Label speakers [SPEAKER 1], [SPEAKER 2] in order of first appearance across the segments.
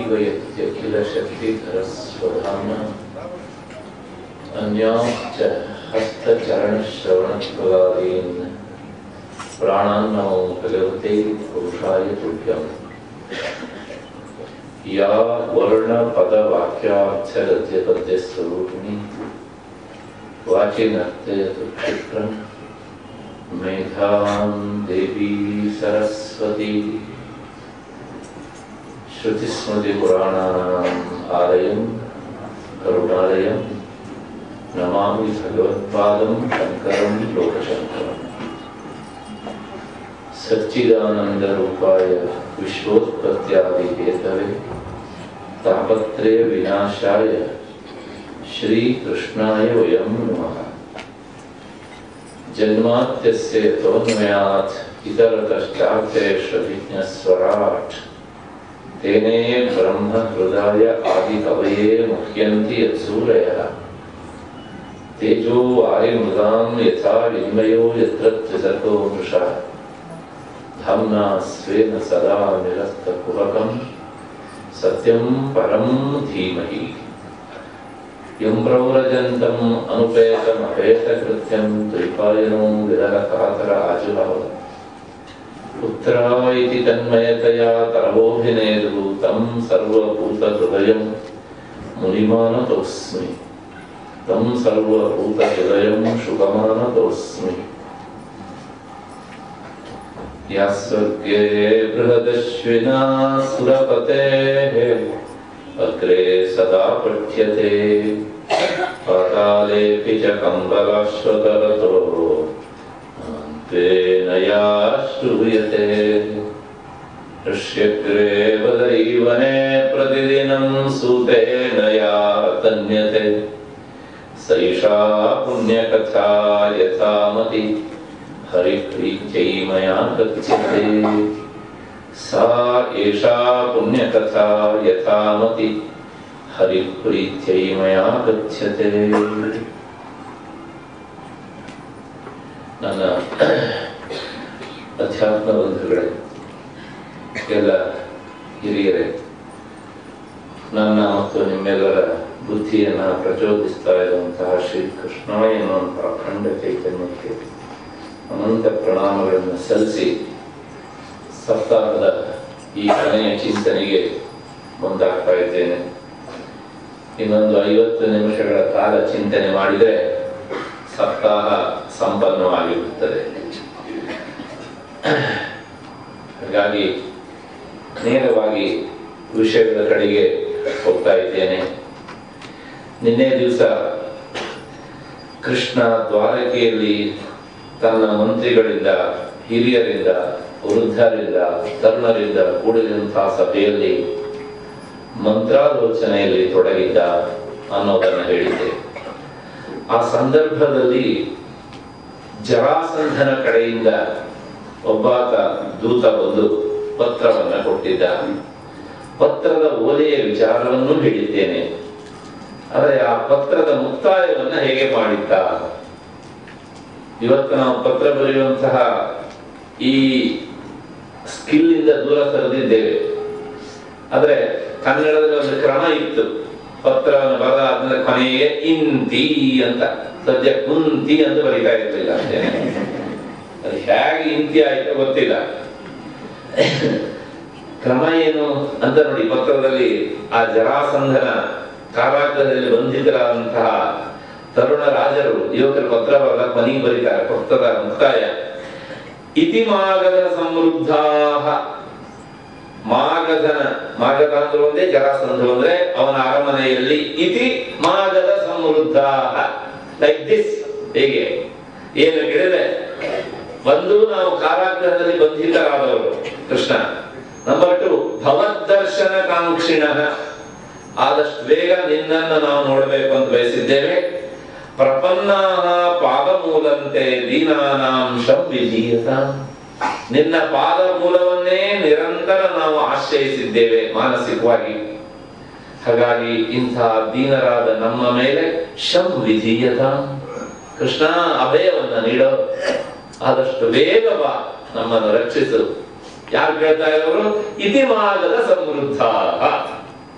[SPEAKER 1] जीवयत्यखिलशक्तिधरस्वधाम्ना अन्याश्च हस्तचरणश्रवणत्वगादीन् प्राणान् नमो भगवते पुरुषाय तुभ्यम्। या वर्णपदवाक्यार्थगद्यपद्यस्वरूपिणी वाचिनर्तयतु क्षिप्रम् मेधां देवी सरस्वती। श्रुतिस्मृतिपुराणानाम् आलयं करुणालयं नमामि भगवत्पादं शङ्करं लोकशङ्करम्। सच्चिदानन्दरूपाय विश्वोत्पत्त्यादिहेतवे तापत्रयविनाशाय श्रीकृष्णाय वयं नमः। जन्माद्यस्य तोन्मयात् इतरतश्चार्थेष्वभिज्ञस्वराट् तेने ब्रह्म हृदय आदिकवये मुह्यन्ति यत्सूरयः। तेजो वायुमृगां यथा विनिमयो यत्र त्रिसर्गो मृषा धाम्ना स्वेन सदा निरस्तकुहकं सत्यं परं धीमहि। यं प्रव्रजन्तम् अनुपेतमपेतकृत्यं द्वैपायनो विरहकातर आजुहाव। पुत्रा इति तन्मयतया तरवोऽभिनेदु तं सर्वभूतहृदयं मुनिमानतोऽस्मि। तं सर्वभूतहृदयं शुभमानतोऽस्मि। या स्वर्गे बृहदश्विना सुरपतेः अग्रे सदा पठ्यते पातालेऽपि च कम्बलाश्वतरतो तेनया श्रूयते। ऋष्यग्रे वदैवने प्रतिदिनं सूतेन या तन्यते सैषा पुण्यकथा यथामति हरिप्रीत्यै मया कथ्यते। सा एषा पुण्यकथा यथामति हरिप्रीत्यै मया कथ्यते। ನನ್ನ ಅಧ್ಯಾತ್ಮ ಬಂಧುಗಳೇ, ಎಲ್ಲ ಹಿರಿಯರೇ, ನನ್ನ ಮತ್ತು ನಿಮ್ಮೆಲ್ಲರ ಬುದ್ಧಿಯನ್ನು ಪ್ರಚೋದಿಸ್ತಾ ಇರುವಂತಹ ಶ್ರೀಕೃಷ್ಣ ಎನ್ನುವಂತಹ ಅಖಂಡ ಚೈತನ್ಯಕ್ಕೆ ಅನಂತ ಪ್ರಣಾಮಗಳನ್ನು ಸಲ್ಲಿಸಿ ಸಪ್ತಾಹದ ಈ ಕೊನೆಯ ಚಿಂತನೆಗೆ ಮುಂದಾಗ್ತಾ ಇದ್ದೇನೆ. ಇನ್ನೊಂದು 50 ನಿಮಿಷಗಳ ಕಾಲ ಚಿಂತನೆ ಮಾಡಿದರೆ ಸಪ್ತಾಹ ಸಂಪನ್ನವಾಗಿರುತ್ತದೆ. ಹಾಗಾಗಿ ನೇರವಾಗಿ ವಿಷಯಗಳ ಕಡೆಗೆ ಹೋಗ್ತಾ ಇದ್ದೇನೆ. ನಿನ್ನೆ ದಿವಸ ಕೃಷ್ಣ ದ್ವಾರಕೆಯಲ್ಲಿ ತನ್ನ ಮಂತ್ರಿಗಳಿಂದ, ಹಿರಿಯರಿಂದ, ವೃದ್ಧರಿಂದ, ತರುಣರಿಂದ ಕೂಡಿದಂತಹ ಸಭೆಯಲ್ಲಿ ಮಂತ್ರಾಲೋಚನೆಯಲ್ಲಿ ತೊಡಗಿದ್ದ ಅನ್ನೋದನ್ನು ಹೇಳಿದ್ದೆ. ಆ ಸಂದರ್ಭದಲ್ಲಿ ಜರಾಸಂಧನ ಕಡೆಯಿಂದ ಒಬ್ಬಾತ ದೂತ ಬಂದು ಪತ್ರವನ್ನ ಕೊಟ್ಟಿದ್ದ. ಪತ್ರದ ಓಲೆಯ ವಿಚಾರವನ್ನು ಹೇಳಿದ್ದೇನೆ. ಆದರೆ ಆ ಪತ್ರದ ಮುಕ್ತಾಯವನ್ನ ಹೇಗೆ ಮಾಡಿದ್ದ? ಇವತ್ತು ನಾವು ಪತ್ರ ಬರೆಯುವಂತಹ ಈ ಸ್ಕಿಲ್ ಇಂದ ದೂರ ಸರಿದಿದ್ದೇವೆ. ಆದ್ರೆ ಕನ್ನಡದಲ್ಲಿ ಒಂದು ಕ್ರಮ ಇತ್ತು. ಪತ್ರವನ್ನು ಬರೆದಾದ್ಮೇಲೆ ಕೊನೆಗೆ ಇಂತಿ ಅಂತ, ಸದ್ಯ ಕುಂತಿ ಅಂತ ಬರೀತಾ ಇರ್ಲಿಲ್ಲ. ಅದು ಹೇಗೆ ಇಂತಿ ಆಯ್ತು ಗೊತ್ತಿಲ್ಲ. ಕ್ರಮ ಏನು ಅಂತ ನೋಡಿ. ಪತ್ರದಲ್ಲಿ ಆ ಜರಾಸಂಧನ ಕಾರಾಗೃಹದಲ್ಲಿ ಬಂಧಿತರಾದಂತಹ ತರುಣ ರಾಜರು, ಯುವಕರು ಪತ್ರ ಬರೆದ ಕೊನೆಗೆ ಬರೀತಾರೆ ಪತ್ರದ ಮುಕ್ತಾಯ. ಇತಿ ಮಾಗಧ ಸಮೃದ್ಧಾಹ. ಮಾಗಧ ಅಂದ್ರೆ ಒಂದೇ, ಜರಾಸಂಧ ಅಂದ್ರೆ ಅವನ ಅರಮನೆಯಲ್ಲಿ. ಇತಿ ಮಾಗಧ ಸಮೃದ್ಧಾಹ, ಲೈಕ್ ದಿಸ್. ಹೇಗೆ ಏನು ಕೇಳಿದ್ರೆ, ಒಂದು ನಾವು ಕಾರಾಗೃಹದಲ್ಲಿ ಬಂಧಿತರಾದವರು ಕೃಷ್ಣ. ನಂಬರ್ 2 ಭವದ್ದರ್ಶನ ಕಾಂಕ್ಷಿಣ. ಆದಷ್ಟು ಬೇಗ ನಿನ್ನನ್ನು ನಾವು ನೋಡಬೇಕು ಅಂತ ಬಯಸಿದ್ದೇವೆ. ಪ್ರಪನ್ನಾಹ ಪಾದಮೂಲಂತೆ ದೀನಾನಾಂ ಶಂವಿಧೀಯತಾಂ. ನಿನ್ನ ಪಾದ ಮೂಲವನ್ನೇ ನಿರಂತರ ನಾವು ಆಶ್ರಯಿಸಿದ್ದೇವೆ ಮಾನಸಿಕವಾಗಿ. ಹಾಗಾಗಿ ಇಂಥ ದೀನರಾದ ನಮ್ಮ ಮೇಲೆ ಶಂವಿಧೀಯತಾಂ, ಕೃಷ್ಣ ಅಭಯವನ್ನ ನೀಡೋ, ಆದಷ್ಟು ಬೇಗ ಬಾ, ನಮ್ಮನ್ನು ರಕ್ಷಿಸು. ಯಾರು ಕೇಳ್ತಾ ಇರೋರು? ಇತಿ ಮಾರ್ಗದ ಸಮೃದ್ಧ.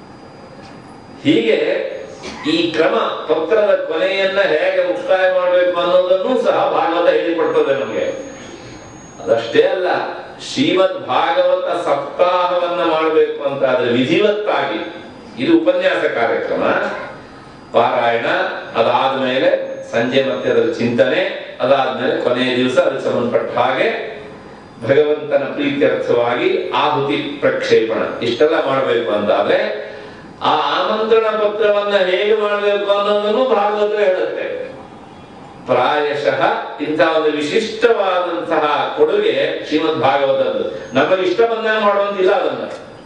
[SPEAKER 1] ಹೀಗೆ ಈ ಕ್ರಮ ಪತ್ರದ ಕೊನೆಯನ್ನ ಹೇಗೆ ಮುಕ್ತಾಯ ಮಾಡಬೇಕು ಅನ್ನೋದನ್ನು ಸಹ ಭಾಗವತ ಹೇಳಿಕೊಡ್ತದೆ ನಮಗೆ. ಅದಷ್ಟೇ ಅಲ್ಲ, ಶ್ರೀಮದ್ ಭಾಗವತ ಸಪ್ತಾಹವನ್ನ ಮಾಡಬೇಕು ಅಂತ ಆದ್ರೆ ವಿಧಿವತ್ತಾಗಿ, ಇದು ಉಪನ್ಯಾಸ ಕಾರ್ಯಕ್ರಮ, ಪಾರಾಯಣ, ಅದಾದ್ಮೇಲೆ ಸಂಜೆ ಮತ್ತೆ ಅದರ ಚಿಂತನೆ, ಅದಾದ್ಮೇಲೆ ಕೊನೆಯ ದಿವಸ ಅದಕ್ಕೆ ಸಂಬಂಧಪಟ್ಟ ಹಾಗೆ ಭಗವಂತನ ಪ್ರೀತ್ಯರ್ಥವಾಗಿ ಆಹುತಿ ಪ್ರಕ್ಷೇಪಣ, ಇಷ್ಟೆಲ್ಲ ಮಾಡಬೇಕು ಅಂತಾದ್ರೆ ಆ ಆಮಂತ್ರಣ ಪತ್ರವನ್ನ ಹೇಗೆ ಮಾಡಬೇಕು ಅನ್ನೋದನ್ನು ಭಾಗವತ ಹೇಳುತ್ತೆ. ಪ್ರಾಯಶಃ ಇಂತಹ ಒಂದು ವಿಶಿಷ್ಟವಾದಂತಹ ಕೊಡುಗೆ ಶ್ರೀಮದ್ ಭಾಗವತದ್ದು. ನಮಗೆ ಇಷ್ಟ ಬಂದಾಗ ಮಾಡುವಂತಿಲ್ಲ ಅದನ್ನ.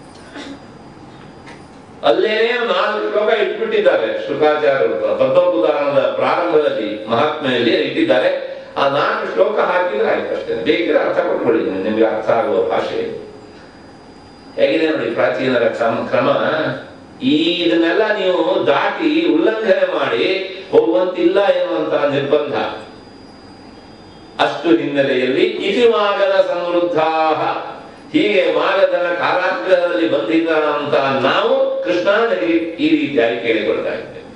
[SPEAKER 1] ಅಲ್ಲೇನೇ 4 ಶ್ಲೋಕ ಇಟ್ಬಿಟ್ಟಿದ್ದಾರೆ ಶುಕಾಚಾರ್ಯರು ತತ್ವೋದಾನದ ಪ್ರಾರಂಭದಲ್ಲಿ ಮಹಾತ್ಮೆಯಲ್ಲಿ ಇಟ್ಟಿದ್ದಾರೆ. ಆ 4 ಶ್ಲೋಕ ಹಾಕಿದ್ರೆ ಆಯ್ತು ಅಷ್ಟೇ. ಬೇಕಿದ್ರೆ ಅರ್ಥ ಕೊಟ್ಕೊಳ್ಳಿ, ನಿಮ್ಗೆ ಅರ್ಥ ಆಗುವ ಭಾಷೆ ಹೇಗಿದೆ ನೋಡಿ ಪ್ರಾಚೀನರ ಕ್ರಮ. ಇದನ್ನೆಲ್ಲ ನೀವು ದಾಟಿ ಉಲ್ಲಂಘನೆ ಮಾಡಿ ಹೋಗುವಂತಿಲ್ಲ ಎನ್ನುವಂತಹ ನಿರ್ಬಂಧ. ಅಷ್ಟು ಹಿನ್ನೆಲೆಯಲ್ಲಿ ಇತಿಮಾಗದ ಸಮೃದ್ಧಾ, ಹೀಗೆ ಮಾಗದನ ಕಾರಾಗೃಹದಲ್ಲಿ ಬಂದಿದ್ದಂತ ನಾವು ಕೃಷ್ಣ ಈ ರೀತಿಯಾಗಿ ಕೇಳಿಕೊಳ್ತಾ ಇದ್ದೇವೆ.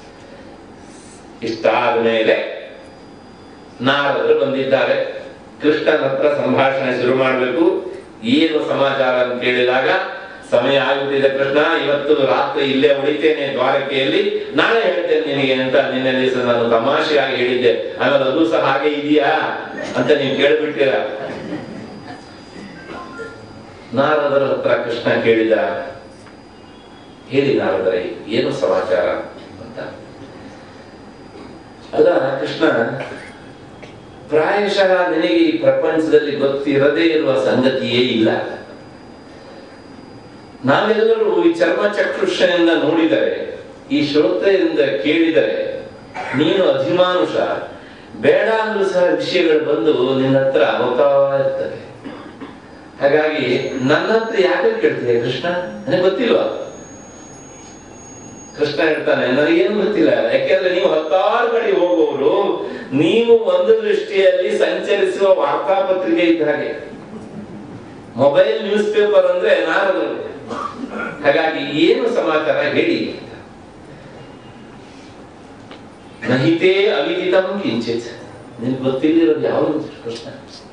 [SPEAKER 1] ಇಷ್ಟಾದ ಮೇಲೆ ನಾರದರು ಬಂದಿದ್ದಾರೆ. ಕೃಷ್ಣನ ಹತ್ರ ಸಂಭಾಷಣೆ ಶುರು ಮಾಡಬೇಕು. ಏನು ಸಮಾಚಾರ ಅಂತ ಕೇಳಿದಾಗ, ಸಮಯ ಆಗುತ್ತಿದೆ ಕೃಷ್ಣ, ಇವತ್ತು ರಾತ್ರಿ ಇಲ್ಲೇ ಉಳಿತೇನೆ ದ್ವಾರಕೆಯಲ್ಲಿ, ನಾಳೆ ಹೇಳ್ತೇನೆ ನಿನಗೆ ಅಂತ ನಿನ್ನೆ ದಿವಸ ನಾನು ತಮಾಷೆಯಾಗಿ ಹೇಳಿದ್ದೆ. ಆಮೇಲೆ ಅದು ಸಹ ಹಾಗೆ ಇದೆಯಾ ಅಂತ ನೀವು ಕೇಳ್ಬಿಟ್ಟಿರ. ನಾರದರ ಹತ್ರ ಕೃಷ್ಣ ಕೇಳಿದ, ಹೇಳಿ ನಾರದರೆ ಏನು ಸಮಾಚಾರ ಅಂತ. ಅಲ್ಲ ಕೃಷ್ಣ, ಪ್ರಾಯಶಃ ನಿನಗೆ ಈ ಪ್ರಪಂಚದಲ್ಲಿ ಗೊತ್ತಿರದೇ ಇರುವ ಸಂಗತಿಯೇ ಇಲ್ಲ. ನಾವೆಲ್ಲರೂ ಈ ಚರ್ಮಚಕ್ಷುಷೆಯಿಂದ ನೋಡಿದರೆ, ಈ ಶ್ರೋತ್ರೆಯಿಂದ ಕೇಳಿದರೆ ನೀನು ಅಧಿಮಾನುಷ, ಬೇಡ ಅಂದ್ರೂ ಸಹ ವಿಷಯಗಳು ಬಂದು ನಿನ್ನ ಹತ್ರ ಹೋಗ್ತಾ ಇರ್ತವೆ. ಹಾಗಾಗಿ ನನ್ನ ಹತ್ರ ಯಾಕೆ ಕೇಳ್ತೀಯ ಕೃಷ್ಣ, ನನಗೆ ಗೊತ್ತಿಲ್ವಾ? ಕೃಷ್ಣ ಹೇಳ್ತಾನೆ, ನನಗೇನು ಗೊತ್ತಿಲ್ಲ. ಯಾಕೆಂದ್ರೆ ನೀವು 10 ಕಡೆ ಹೋಗುವವರು, ನೀವು ಒಂದು ದೃಷ್ಟಿಯಲ್ಲಿ ಸಂಚರಿಸುವ ವಾರ್ತಾಪತ್ರಿಕೆ ಇದ್ದ ಹಾಗೆ. ಮೊಬೈಲ್ ನ್ಯೂಸ್ ಪೇಪರ್ ಅಂದ್ರೆ ನಾರದರು. ಹಾಗಾಗಿ ಏನು ಸಮಾಚಾರ ಹೇಳಿ. ನಹಿತೇ ಅವಿದಿತಂ ಕಿಂಚಿತ್, ನಿನ್ಗೆ ಗೊತ್ತಿಲ್ಲಿರೋದು ಯಾವುದು ಕೃಷ್ಣ.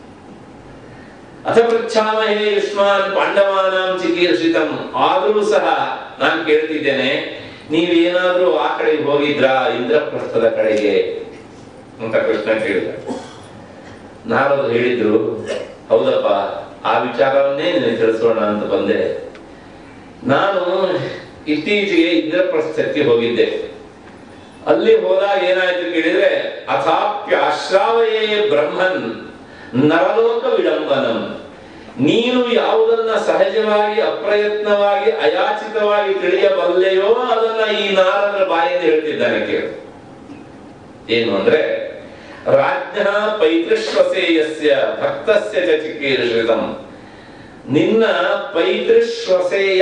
[SPEAKER 1] ಅಥ ಪೃಚ್ಛಾಮಹೇ ಯುಷ್ಮಾನ್ ಪಾಂಡವಾನಾಂ ಚಿಕೀರ್ಷಿತಂ, ಆದರೂ ಸಹ ನಾನು ಕೇಳ್ತಿದ್ದೇನೆ, ನೀವೇನಾದ್ರೂ ಆ ಕಡೆಗೆ ಹೋಗಿದ್ರಾ ಇಂದ್ರಪ್ರಸ್ಥದ ಕಡೆಗೆ ಅಂತ ಕೃಷ್ಣ ಕೇಳಿದ. ನಾರದರು ಹೇಳಿದ್ರು, ಹೌದಪ್ಪ, ಆ ವಿಚಾರವನ್ನೇ ನಿನಗೆ ತಿಳಿಸೋಣ ಅಂತ ಬಂದೆ. ನಾನು ಇತ್ತೀಚೆಗೆ ಇಂದ್ರಪ್ರಸ್ಥಕ್ಕೆ ಹೋಗಿದ್ದೆ. ಅಲ್ಲಿ ಹೋದಾಗ ಏನಾಯ್ತು ಕೇಳಿದ್ರೆ, ಅಥಾಪ್ಯಾಶ್ರಾವಯೇ ಬ್ರಹ್ಮನ್ ನರಲೋಕ ವಿಡಂಬನಂ, ನೀನು ಯಾವುದನ್ನ ಸಹಜವಾಗಿ ಅಪ್ರಯತ್ನವಾಗಿ ಅಯಾಚಿತವಾಗಿ ತಿಳಿಯಬಲ್ಲೆಯೋ ಅದನ್ನ ಈ ನಾರದರ ಬಾಯಿಂದ ಹೇಳ್ತಿದ್ದಾನೆ ಕೇಳು. ಏನು ಅಂದ್ರೆ, ರಾಜ್ಞ ಪೈತೃಶ್ವಸೇಯಸ್ಯ ಭಕ್ತಸ್ಯ ಚ ಚಿಕೀರ್ಷಿತಂ, ನಿನ್ನ ಪೈತೃಶ್ವಸೇಯ,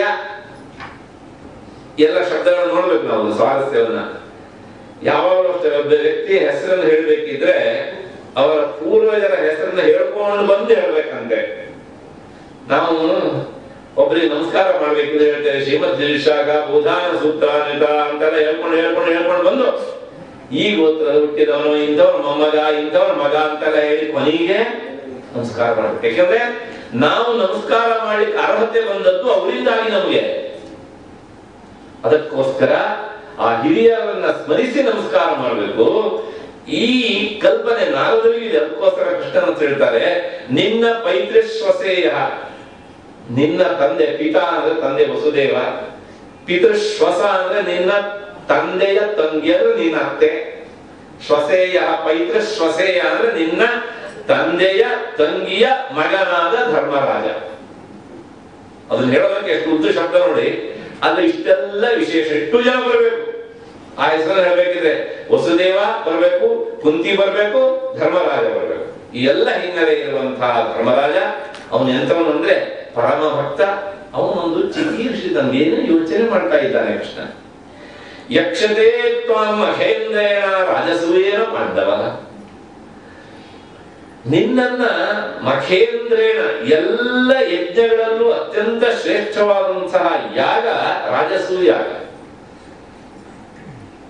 [SPEAKER 1] ಎಲ್ಲ ಶಬ್ದಗಳನ್ನು ನೋಡ್ಬೇಕು ನಾವು ಸ್ವಾರಸ್ಯವನ್ನ. ಯಾವಾಗಲೂ ಅಷ್ಟೇ, ಒಬ್ಬ ವ್ಯಕ್ತಿ ಹೆಸರನ್ನು ಹೇಳ್ಬೇಕಿದ್ರೆ ಅವರ ಪೂರ್ವಜರ ಹೆಸರನ್ನ ಹೇಳ್ಕೊಂಡು ಬಂದು ಹೇಳ್ಬೇಕಂತೆ. ನಾವು ಒಬ್ಬರಿಗೆ ನಮಸ್ಕಾರ ಮಾಡ್ಬೇಕಿದ್ರೆ ಹೇಳ್ತೇವೆ ಶ್ರೀಮದ್ ಜಿರಿಷಾಗ ಬೋಧಾನ ಸೂತ್ರ ಅಂತೆಲ್ಲ ಹೇಳ್ಕೊಂಡು ಬಂದು, ಈ ಗೋತ್ರದ ಹುಟ್ಟಿದವನು, ಇಂಥವ್ರ ಮೊಮ್ಮಗ, ಇಂಥವ್ರ ಮಗ ಅಂತೆಲ್ಲ ಹೇಳಿ ಕೊನೆಗೆ ನಮಸ್ಕಾರ ಮಾಡ್ಬೇಕು. ಯಾಕಂದ್ರೆ ನಾವು ನಮಸ್ಕಾರ ಮಾಡ್ಲಿಕ್ಕೆ ಅರ್ಹತೆ ಬಂದದ್ದು ಅವರಿಂದಾಗಿ ನಮಗೆ. ಅದಕ್ಕೋಸ್ಕರ ಆ ಹಿರಿಯರನ್ನ ಸ್ಮರಿಸಿ ನಮಸ್ಕಾರ ಮಾಡಬೇಕು. ಈ ಕಲ್ಪನೆ ನಾರದರಿಗೆ ಇದೆ. ಅದಕ್ಕೋಸ್ಕರ ಕೃಷ್ಣನ ಅಂತ ಹೇಳ್ತಾರೆ, ನಿನ್ನ ಪೈತೃಶ್ವಸೇಯ, ನಿನ್ನ ತಂದೆ, ಪಿತಾ ಅಂದ್ರೆ ತಂದೆ ವಸುದೇವ, ಪಿತೃಶ್ವಸ ಅಂದ್ರೆ ನಿನ್ನ ತಂದೆಯ ತಂಗಿ ಅಂದ್ರೆ ನಿನ್ನ ಅತ್ತೆ, ಶ್ವಸೇಯ ಪೈತೃಶ್ವಸೇಯ ಅಂದ್ರೆ ನಿನ್ನ ತಂದೆಯ ತಂಗಿಯ ಮಗನಾದ ಧರ್ಮರಾಜ. ಅದನ್ನ ಹೇಳೋದಕ್ಕೆ ಎಷ್ಟು ಉದ್ದ ಶಬ್ದ ನೋಡಿ. ಆದ್ರೆ ಇಷ್ಟೆಲ್ಲ ವಿಶೇಷ, ಎಷ್ಟು ಜನ ಬರಬೇಕು ಆ ಹೆಸರನ್ನು ಹೇಳ್ಬೇಕಿದ್ರೆ, ವಸುದೇವ ಬರಬೇಕು, ಕುಂತಿ ಬರಬೇಕು, ಧರ್ಮರಾಜ ಬರಬೇಕು. ಈ ಎಲ್ಲ ಹಿನ್ನೆಲೆ ಇರುವಂತಹ ಧರ್ಮರಾಜ ಅವನು ಎಂತವನು ಅಂದ್ರೆ ಪರಮ ಭಕ್ತ. ಅವನೊಂದು ಚಿಕೀರ್ಷಿತ ಏನು ಯೋಚನೆ ಮಾಡ್ತಾ ಇದ್ದಾನೆ ಕೃಷ್ಣ. ಯಕ್ಷತೆ ತ್ವಂ ಮಹೇಂದ್ರೇಣ ರಾಜಸೂಯೇನ ಪಾಂಡವ, ನಿನ್ನನ್ನ ಮಖೇಂದ್ರೇಣ, ಎಲ್ಲ ಯಜ್ಞಗಳಲ್ಲೂ ಅತ್ಯಂತ ಶ್ರೇಷ್ಠವಾದಂತಹ ಯಾಗ ರಾಜಸೂಯ ಯಾಗ.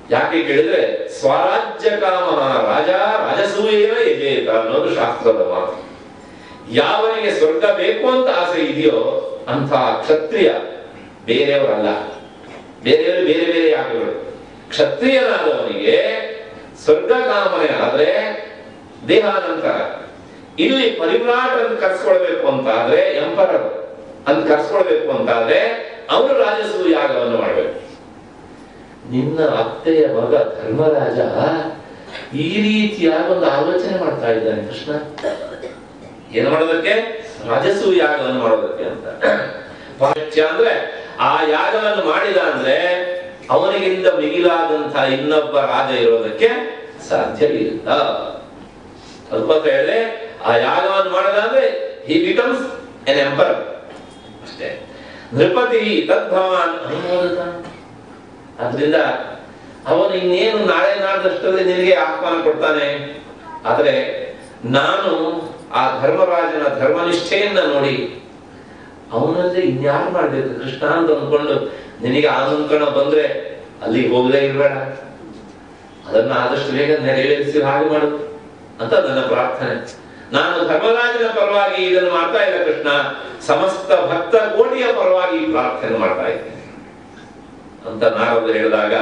[SPEAKER 1] ಯಾಕೆ ಕೇಳಿದ್ರೆ ಸ್ವರಾಜ್ಯ ಕಾಮ ರಾಜ ರಾಜಸೂಯೇನ ಯಜೇತ ಅನ್ನೋದು ಶಾಸ್ತ್ರದ ಮಾತು. ಯಾವನಿಗೆ ಸ್ವರ್ಗ ಬೇಕು ಅಂತ ಆಸೆ ಇದೆಯೋ ಅಂತ ಕ್ಷತ್ರಿಯ, ಬೇರೆಯವರಲ್ಲ, ಬೇರೆಯವರು ಬೇರೆ ಬೇರೆ ಯಾಗಗಳು. ಕ್ಷತ್ರಿಯನಾದವನಿಗೆ ಸ್ವರ್ಗ ಕಾಮನೆ ಆದ್ರೆ ದೇಹಾನಂತರ, ಇಲ್ಲಿ ಪರಿವ್ರಾಟ್ ಅಂತ ಕರ್ಸ್ಕೊಳ್ಬೇಕು ಅಂತ ಆದ್ರೆ ಎಂಪರರ್ ಅಂತ ಕರ್ಸ್ಕೊಳ್ಬೇಕು ಅಂತ ಆದ್ರೆ ಅವನು ರಾಜಸೂಯ ಯಾಗವನ್ನು ಮಾಡಬೇಕು. ನಿನ್ನ ಅತ್ತೆಯ ಮಗ ಧರ್ಮರಾಜ ಈ ರೀತಿಯಾದ ಒಂದು ಆಲೋಚನೆ ಮಾಡ್ತಾ ಇದ್ದಾನೆ ಕೃಷ್ಣ. ಏನು ಮಾಡೋದಕ್ಕೆ? ರಾಜಸೂಯ ಯಾಗವನ್ನು ಮಾಡೋದಕ್ಕೆ ಅಂತ. ಪಾಶ್ಚ್ಯ ಅಂದ್ರೆ ಆ ಯಾಗವನ್ನು ಮಾಡಿದ ಅಂದ್ರೆ ಅವನಿಗಿಂತ ಮಿಗಿಲಾದಂತಹ ಇನ್ನೊಬ್ಬ ರಾಜ ಇರೋದಕ್ಕೆ ಸಾಧ್ಯ ಇಲ್ಲ. ಸ್ವಲ್ಪ ಹೇಳಿದ್ರೆ ಆ ಯಾಗವನ್ನು ಮಾಡದ ಅಂದ್ರೆ ಹಿ ಬಿಕಮ್ಸ್ ಎನ್ ಎಂಪರರ್ ಅಷ್ಟೇ. ನೃಪತಿ ತದ್ಭವಾನ್ ಅನುಮೋದತ. ಆದ್ರಿಂದ ಅವನು ಇನ್ನೇನು ನಾಳೆ ನಾಡದಷ್ಟರಲ್ಲಿ ನಿನಗೆ ಆಹ್ವಾನ ಕೊಡ್ತಾನೆ. ಆದ್ರೆ ನಾನು ಆ ಧರ್ಮರಾಜನ ಧರ್ಮನಿಷ್ಠೆಯನ್ನ ನೋಡಿ ಅವನಲ್ಲೇ ಇನ್ಯಾರು ಮಾಡ್ಬೇಕು ಕೃಷ್ಣ ಅಂತ ಅಂದ್ಕೊಂಡು ನಿನಗೆ ಆನಂದಕಣ ಬಂದ್ರೆ ಅಲ್ಲಿಗೆ ಹೋಗದೆ ಇರಬೇಡ, ಅದನ್ನ ಆದಷ್ಟು ಬೇಗ ನೆರವೇರಿಸಿ ಹಾಗೆ ಮಾಡು ಅಂತ ನನ್ನ ಪ್ರಾರ್ಥನೆ. ನಾನು ಧರ್ಮರಾಜನ ಪರವಾಗಿ ಇದನ್ನು ಮಾಡ್ತಾ ಇಲ್ಲ ಕೃಷ್ಣ, ಸಮಸ್ತ ಭಕ್ತ ಕೋಟಿಯ ಪರವಾಗಿ ಪ್ರಾರ್ಥನೆ ಮಾಡ್ತಾ ಇದ್ದೇನೆ ಅಂತ ನಾರದರು ಹೇಳಿದಾಗ,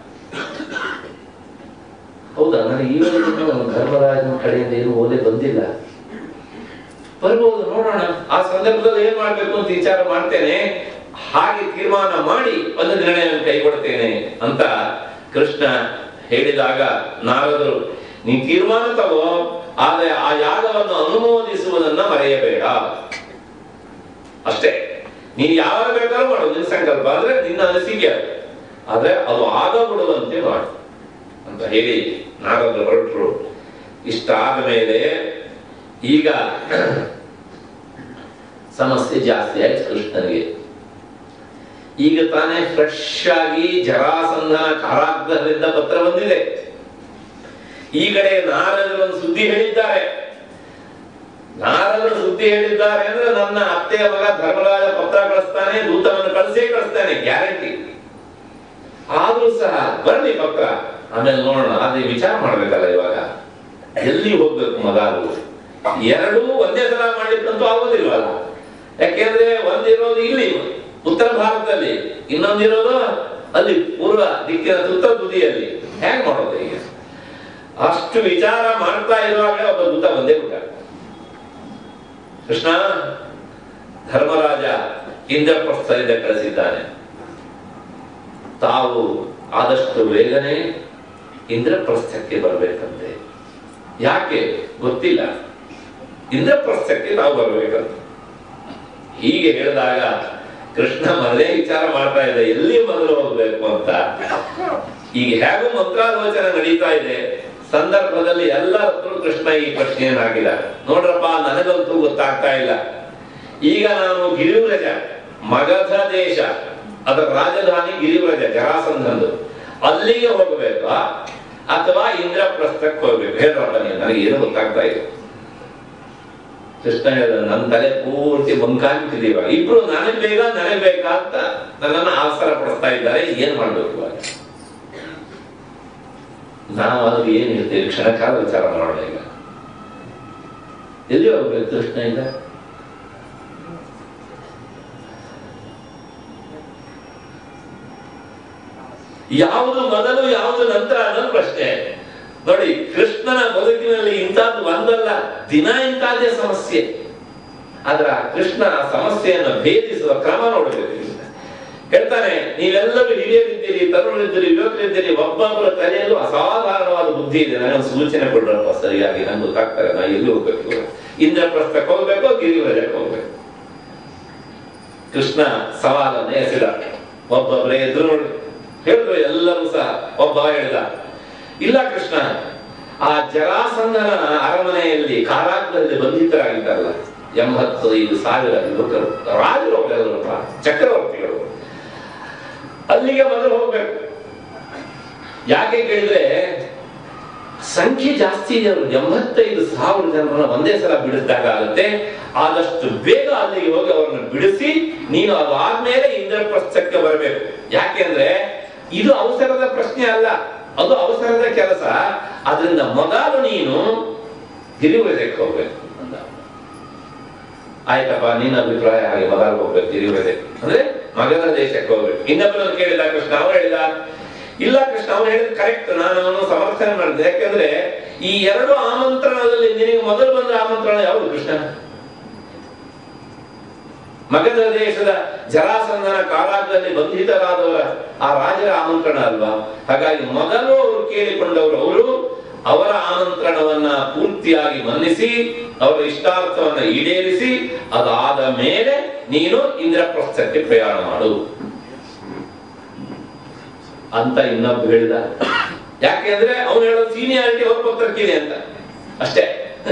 [SPEAKER 1] ಹೌದಾ ನನಗೆ ಈವರೆಗೂ ಧರ್ಮರಾಜನ ಕಡೆಯಿಂದ ಏನು ಓಲೆ ಬಂದಿಲ್ಲ, ಬರ್ಬೋದು ನೋಡೋಣ, ಆ ಸಂದರ್ಭದಲ್ಲಿ ಏನ್ ಮಾಡ್ಬೇಕು ಅಂತ ವಿಚಾರ ಮಾಡ್ತೇನೆ, ಹಾಗೆ ತೀರ್ಮಾನ ಮಾಡಿ ಒಂದು ನಿರ್ಣಯವನ್ನು ಕೈಗೊಳ್ತೇನೆ ಅಂತ ಕೃಷ್ಣ ಹೇಳಿದಾಗ ನಾರದರು, ನೀ ತೀರ್ಮಾನ ತಗೋ, ಆದ್ರೆ ಆ ಯಾಗವನ್ನು ಅನುಮೋದಿಸುವುದನ್ನ ಮರೆಯಬೇಡ ಅಷ್ಟೇ. ನೀನು ಯಾವಾಗ ಬೇಕಾದ್ರೂ ಮಾಡು, ನಿನ್ನ ಸಂಕಲ್ಪ ಆದ್ರೆ ನಿನ್ನ ಅನಿಸಿಕೆ, ಆದ್ರೆ ಅದು ಆಗಬಿಡುವಂತೆ ಮಾಡು ಅಂತ ಹೇಳಿ ನಾರದರು ಹೊರಟರು. ಇಷ್ಟ ಆದ ಮೇಲೆ ಈಗ ಸಮಸ್ಯೆ ಜಾಸ್ತಿ ಆಯ್ತು ಕೃಷ್ಣನಿಗೆ. ಈಗ ತಾನೇ ಫ್ರೆಶ್ ಆಗಿ ಜರಾಸಂಧನ ಕಾರಾಗೃಹದಿಂದ ಪತ್ರ ಬಂದಿದೆ. ಈ ಕಡೆ ನಾರದರು ಒಂದು ಸುದ್ದಿ ಹೇಳಿದ್ದಾರೆ. ನಾರದರು ಸುದ್ದಿ ಹೇಳಿದ್ದಾರೆ ಅಂದ್ರೆ ನನ್ನ ಅತ್ತೆಯ ಮಗ ಧರ್ಮರಾಜ ಪತ್ರ ಕಳಿಸ್ತಾನೆ, ದೂತವನ್ನು ಕಳಿಸ್ತಾನೆ ಗ್ಯಾರಂಟಿ. ಆದ್ರೂ ಸಹ ಬರ್ಲಿ ಪತ್ರ, ಆಮೇಲೆ ನೋಡೋಣ, ಅದೇ ವಿಚಾರ ಮಾಡ್ಬೇಕಲ್ಲ ಇವಾಗ ಎಲ್ಲಿ ಹೋಗ್ಬೇಕು ಮಗ. ಎರಡೂ ಒಂದೇ ಸಲ ಮಾಡ್ಲಿಕ್ಕಂತೂ ಆಗೋದಿಲ್ವಲ್ಲ, ಯಾಕೆಂದ್ರೆ ಒಂದಿರೋದು ಇಲ್ಲಿ ಉತ್ತರ ಭಾರತದಲ್ಲಿ, ಇನ್ನೊಂದಿರೋದು ಅಲ್ಲಿ ಪೂರ್ವ ದಿಕ್ಕಿನ ತುತ್ತ ತುದಿಯಲ್ಲಿ. ಹೇಗ್ ಮಾಡೋದು ಈಗ? ಅಷ್ಟು ವಿಚಾರ ಮಾಡ್ತಾ ಇರುವಾಗಲೇ ಒಬ್ಬ ದೂತ ಬಂದೇ ಬಿಟ್ಟ. ಕೃಷ್ಣ, ಧರ್ಮರಾಜ ಇಂದ್ರಪ್ರಸ್ಥದಿಂದ ಕಳಿಸಿದ್ದಾನೆ, ತಾವು ಆದಷ್ಟು ಬೇಗನೆ ಇಂದ್ರಪ್ರಸ್ಥಕ್ಕೆ ಬರಬೇಕಂತೆ. ಯಾಕೆ ಗೊತ್ತಿಲ್ಲ, ಇಂದ್ರಪ್ರಸ್ಥಕ್ಕೆ ತಾವು ಬರಬೇಕಂತ ಹೀಗೆ ಹೇಳಿದಾಗ ಕೃಷ್ಣ ಮೊದಲೇ ವಿಚಾರ ಮಾಡ್ತಾ ಇದೆ ಎಲ್ಲಿ ಮೊದಲು ಹೋಗ್ಬೇಕು ಅಂತ. ಈಗ ಹೇಗೂ ಮಂತ್ರಾಲೋಚನೆ ನಡೀತಾ ಇದೆ ಸಂದರ್ಭದಲ್ಲಿ ಎಲ್ಲರ ಹತ್ರ ಕೃಷ್ಣ ಈ ಪ್ರಶ್ನೆಯನ್ನು ಹಾಕಿದ. ನೋಡ್ರಪ್ಪ, ನನಗಂತೂ ಗೊತ್ತಾಗ್ತಾ ಇಲ್ಲ, ಈಗ ನಾನು ಗಿರಿವ್ರಜ, ಮಗಧ ದೇಶ, ಅದರ ರಾಜಧಾನಿ ಗಿರಿವ್ರಜ ಜರಾಸಂಧಂದು, ಅಲ್ಲಿಗೆ ಹೋಗ್ಬೇಕಾ ಅಥವಾ ಇಂದ್ರಪ್ರಸ್ಥಕ್ಕೆ ಹೋಗ್ಬೇಕು? ಹೇಳ್ರಪ್ಪ ನೀವು, ನನಗೆ ಏನು ಗೊತ್ತಾಗ್ತಾ ಇದೆ. ಕೃಷ್ಣ ಹೇಳಿದ, ನನ್ನ ತಲೆ ಪೂರ್ತಿ ಬಂಕಾಗ್ತಿದೀವ, ಇಬ್ರು ನನಗ್ ಬೇಕಾ ಅಂತ ನನ್ನನ್ನು ಆಸರ ಪಡಿಸ್ತಾ ಇದ್ದಾರೆ, ಏನ್ ಮಾಡ್ಬೇಕು ಇವಾಗ? ನಾವು ಅದಕ್ಕೆ ಏನ್ ಹೇಳ್ತೇವೆ, ಕ್ಷಣಕಾಲ ವಿಚಾರ ಮಾಡೋಣ. ಈಗ ಎಲ್ಲಿ ಹೋಗ್ಬೇಕು ಕೃಷ್ಣ? ಈಗ ಯಾವುದು ಮೊದಲು ಯಾವುದು ನಂತರ ಅನ್ನೋದು ಪ್ರಶ್ನೆ. ನೋಡಿ, ಕೃಷ್ಣನ ಬದುಕಿನಲ್ಲಿ ಇಂಥದ್ದು ಒಂದಲ್ಲ, ದಿನ ಇಂಥದ್ದೇ ಸಮಸ್ಯೆ. ಆದ್ರ ಕೃಷ್ಣ ಆ ಸಮಸ್ಯೆಯನ್ನು ಭೇದಿಸುವ ಕ್ರಮ ನೋಡಬೇಕು. ಹೇಳ್ತಾನೆ, ನೀವೆಲ್ಲರೂ ಹಿರಿಯರಿದ್ದೀರಿ, ತರುಣರಿದ್ದೀರಿ, ಯುವಕರಿದ್ದೀರಿ, ಒಬ್ಬೊಬ್ಬರ ತಲೆಯಲ್ಲೂ ಅಸಾಧಾರಣವಾದ ಬುದ್ಧಿ ಇದೆ, ನನಗೆ ಸೂಚನೆ ಕೊಡ್ರಪ್ಪ ಸರಿಯಾಗಿ, ನಂಗೆ ಗೊತ್ತಾಗ್ತಾರೆ ನಾ ಎಲ್ಲಿ ಹೋಗ್ಬೇಕು. ಇಂದ್ರಪ್ರಸ್ಥಕ್ಕೆ ಹೋಗ್ಬೇಕು, ಗಿರಿವ್ರಜಕ್ಕೆ ಹೋಗ್ಬೇಕು? ಕೃಷ್ಣ ಸವಾಲನ್ನು ಎಸೆದ. ಒಬ್ಬೊಬ್ಬರೇ ಎದುರು ನೋಡಿ ಹೇಳಿದ್ರು, ಎಲ್ಲರೂ ಸಹ. ಒಬ್ಬ ಹೇಳಿದ, ಇಲ್ಲ ಕೃಷ್ಣ, ಆ ಜರಾಸಂಧನ ಅರಮನೆಯಲ್ಲಿ ಕಾರಾಗೃಹದಲ್ಲಿ ಬಂಧಿತರಾಗಿದ್ದಾರಲ್ಲ 85,000 ಯುವಕರು, ರಾಜರು, ಚಕ್ರವರ್ತಿಗಳು, ಅಲ್ಲಿಗೆ ಮೊದಲು ಹೋಗ್ಬೇಕು. ಯಾಕೆ ಕೇಳಿದ್ರೆ ಸಂಖ್ಯೆ ಜಾಸ್ತಿ ಇದೆ, ಅವರು 85,000 ಜನರನ್ನ ಒಂದೇ ಸಲ ಬಿಡಿಸಿದಾಗ ಆಗುತ್ತೆ. ಆದಷ್ಟು ಬೇಗ ಅಲ್ಲಿಗೆ ಹೋಗಿ ಅವರನ್ನು ಬಿಡಿಸಿ ನೀನು ಅದಾದ್ಮೇಲೆ ಇಂದ್ರಪ್ರಸ್ಥಕ್ಕೆ ಬರಬೇಕು. ಯಾಕೆಂದ್ರೆ ಇದು ಅವಸರದ ಪ್ರಶ್ನೆ ಪ್ರಶ್ನೆ ಅಲ್ಲ, ಅದು ಅವಸರದ ಕೆಲಸ. ಅದರಿಂದ ಮೊದಲು ನೀನು ತಿರುವುದಕ್ಕೆ ಹೋಗ್ಬೇಕು ಅಂದ. ಆಯ್ತಪ್ಪ, ನಿನ್ನ ಅಭಿಪ್ರಾಯ ಹಾಗೆ, ಮೊದಲು ಹೋಗ್ಬೇಕು ತಿರುವುದಕ್ಕೆ ಅಂದ್ರೆ ಮಗಧ ದೇಶಕ್ಕೆ ಹೋಗ್ಬೇಕು. ಇನ್ನೊಬ್ಬರನ್ನು ಕೇಳಿದ ಕೃಷ್ಣ, ಅವ್ರು ಹೇಳಿದ ಇಲ್ಲ ಕೃಷ್ಣ, ಅವ್ರು ಹೇಳಿದ ಕರೆಕ್ಟ್, ನಾನು ಅವನು ಸಮರ್ಥನೆ ಮಾಡಿದೆ. ಯಾಕಂದ್ರೆ ಈ ಎರಡು ಆಮಂತ್ರಣದಲ್ಲಿ ನಿನಗೆ ಮೊದಲು ಬಂದ ಆಮಂತ್ರಣ ಯಾವುದು ಕೃಷ್ಣ? ಮಗಧ ದೇಶದ ಜರಾಸಂಧನ ಕಾರಾಗದಲ್ಲಿ ಬಂಧಿತರಾದವರ ಆ ರಾಜರ ಆಮಂತ್ರಣ ಅಲ್ವಾ? ಹಾಗಾಗಿ ಮೊದಲು ಅವರು ಕೇಳಿಕೊಂಡವರು, ಅವರು ಅವರ ಆಮಂತ್ರಣವನ್ನ ಪೂರ್ತಿಯಾಗಿ ಮನ್ನಿಸಿ ಅವರ ಇಷ್ಟಾರ್ಥವನ್ನ ಈಡೇರಿಸಿ ಅದಾದ ಮೇಲೆ ನೀನು ಇಂದ್ರಪ್ರಸ್ಥಕ್ಕೆ ಪ್ರಯಾಣ ಮಾಡು ಅಂತ ಇನ್ನೊಬ್ಬ ಹೇಳಿದ. ಯಾಕೆಂದ್ರೆ ಅವನು ಹೇಳೋ ಸೀನಿಯಾರಿಟಿ ಅವ್ರ ಪತ್ರಕ್ಕಿದೆ ಅಂತ ಅಷ್ಟೇ.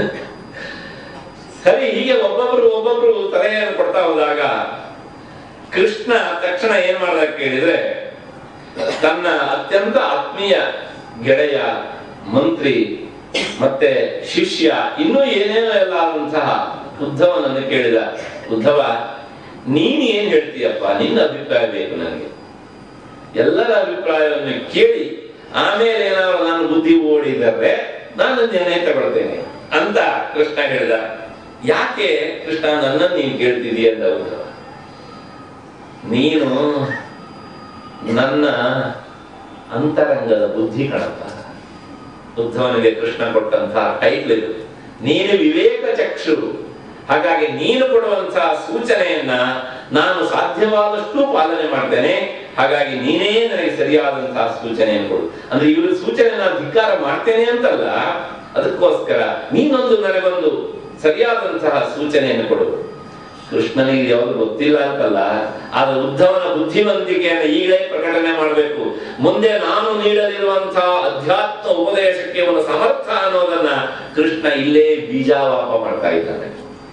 [SPEAKER 1] ಸರಿ, ಹೀಗೆ ಒಬ್ಬೊಬ್ರು ಸಲಹೆಯನ್ನು ಕೊಡ್ತಾ ಹೋದಾಗ ಕೃಷ್ಣ ತಕ್ಷಣ ಏನ್ ಮಾಡ್ದ ಕೇಳಿದ್ರೆ, ತನ್ನ ಅತ್ಯಂತ ಆತ್ಮೀಯ ಗೆಳೆಯ, ಮಂತ್ರಿ ಮತ್ತೆ ಶಿಷ್ಯ, ಇನ್ನೂ ಏನೇನೋ ಎಲ್ಲ ಆದಂತಹ ಉದ್ಧವನನ್ನು ಕೇಳಿದ. ಉದ್ಧವ, ನೀನ್ ಏನ್ ಹೇಳ್ತೀಯಪ್ಪ? ನಿನ್ನ ಅಭಿಪ್ರಾಯ ಬೇಕು ನನಗೆ. ಎಲ್ಲರ ಅಭಿಪ್ರಾಯವನ್ನು ಕೇಳಿ ಆಮೇಲೆ ಏನಾದ್ರು ನಾನು ಬುದ್ಧಿ ಓಡಿದರೆ ನಾನು ನಿರ್ಣಯ ತಗೊಳ್ತೇನೆ ಅಂತ ಕೃಷ್ಣ ಹೇಳಿದ. ಯಾಕೆ ಕೃಷ್ಣ ನನ್ನನ್ನು ನೀನು ಕೇಳ್ತಿದೀಯ ಅಂದ ಉದ್ಧವ. ನೀನು ನನ್ನ ಅಂತರಂಗದ ಬುದ್ಧಿ ಕಣಪ್ಪ. ಉದ್ಧವನಿಗೆ ಕೃಷ್ಣ ಕೊಟ್ಟಂತಹ ಟೈಟ್ಲ್ ಇದು. ನೀನು ವಿವೇಕ ಚಕ್ಷು. ಹಾಗಾಗಿ ನೀನು ಕೊಡುವಂತಹ ಸೂಚನೆಯನ್ನ ನಾನು ಸಾಧ್ಯವಾದಷ್ಟು ಪಾಲನೆ ಮಾಡ್ತೇನೆ. ಹಾಗಾಗಿ ನೀನೇ ನನಗೆ ಸರಿಯಾದಂತಹ ಸೂಚನೆಯನ್ನು ಕೊಡು. ಅಂದ್ರೆ ಇವರು ಸೂಚನೆ ನಾನು ಧಿಕ್ಕಾರ ಮಾಡ್ತೇನೆ ಅಂತಲ್ಲ, ಅದಕ್ಕೋಸ್ಕರ ನೀನೊಂದು ನನಗೊಂದು ಸರಿಯಾದಂತಹ ಸೂಚನೆಯನ್ನು ಕೊಡು. ಕೃಷ್ಣನಿಗೆ ಯಾವುದು ಗೊತ್ತಿಲ್ಲ ಅಂತಲ್ಲ, ಆದ್ರೆ ಉದ್ಧವನ ಬುದ್ಧಿವಂತಿಕೆಯನ್ನು ಈಗಲೇ ಪ್ರಕಟಣೆ ಮಾಡಬೇಕು. ಮುಂದೆ ನಾನು ನೀಡಲಿರುವಂತಹ ಅಧ್ಯಾತ್ಮ ಉಪದೇಶಕ್ಕೆ ಅವನು ಸಮರ್ಥ ಅನ್ನೋದನ್ನ ಕೃಷ್ಣ ಇಲ್ಲೇ ಬೀಜಾವಾಪ ಮಾಡ್ತಾ ಇದ್ದಾನೆ.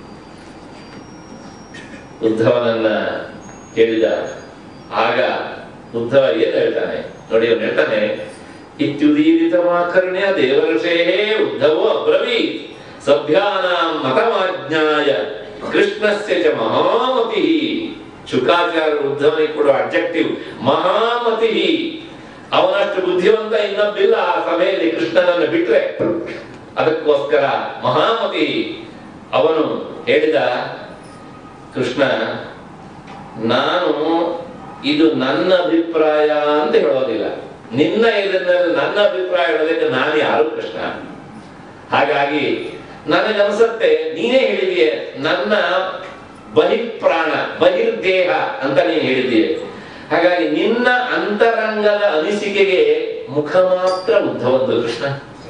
[SPEAKER 1] ಉದ್ಧವನನ್ನ ಕೇಳಿದ. ಆಗ ಉದ್ಧವ ಏನ್ ಹೇಳ್ತಾನೆ ನೋಡಿ, ಅವನು ಹೇಳ್ತಾನೆ, ಇತ್ಯುದೀರಿತಮಾಕರ್ಣ್ಯ ದೇವಋಷೇ ಉದ್ಧವೋ ಅಬ್ರವೀತ್ ಸಭ್ಯಾನಾಂ ಮತಮಾಜ್ಞಾಯ ಕೃಷ್ಣಸ್ಯ ಚ ಮಹಾಮತಿ. ಶುಕಾಚಾರ್ಯ ಉದ್ಧವನಿಗೆ ಕೊಡುವ ಅಬ್ಜೆಕ್ಟಿವ್ ಮಹಾಮತಿ. ಅವನಷ್ಟು ಬುದ್ಧಿವಂತ ಇನ್ನೊಬ್ಬಿಲ್ಲ ಆ ಸಭೆಯಲ್ಲಿ ಕೃಷ್ಣನನ್ನು ಬಿಟ್ರೆ. ಅದಕ್ಕೋಸ್ಕರ ಮಹಾಮತಿ. ಅವನು ಹೇಳಿದ, ಕೃಷ್ಣ, ನಾನು ಇದು ನನ್ನ ಅಭಿಪ್ರಾಯ ಅಂತ ಹೇಳೋದಿಲ್ಲ. ನಿನ್ನ ಇದನ್ನಲ್ಲಿ ನನ್ನ ಅಭಿಪ್ರಾಯ ಹೇಳೋದಕ್ಕೆ ನಾನು ಯಾರು ಕೃಷ್ಣ? ಹಾಗಾಗಿ ನನಗನ್ಸತ್ತೆ ನೀನೇ ಹೇಳಿದೆಯೇ, ನನ್ನ ಬಹಿರ್ಪ್ರಾಣ ಬಹಿರ್ದೇಹ ಅಂತ ನೀನು ಹೇಳಿದ್ದೀಯ. ಹಾಗಾಗಿ ನಿನ್ನ ಅಂತರಂಗದ ಅನಿಸಿಕೆಗೆ ಮುಖ ಮಾತ್ರ ಉದ್ಧವಂದು ಕೃಷ್ಣ.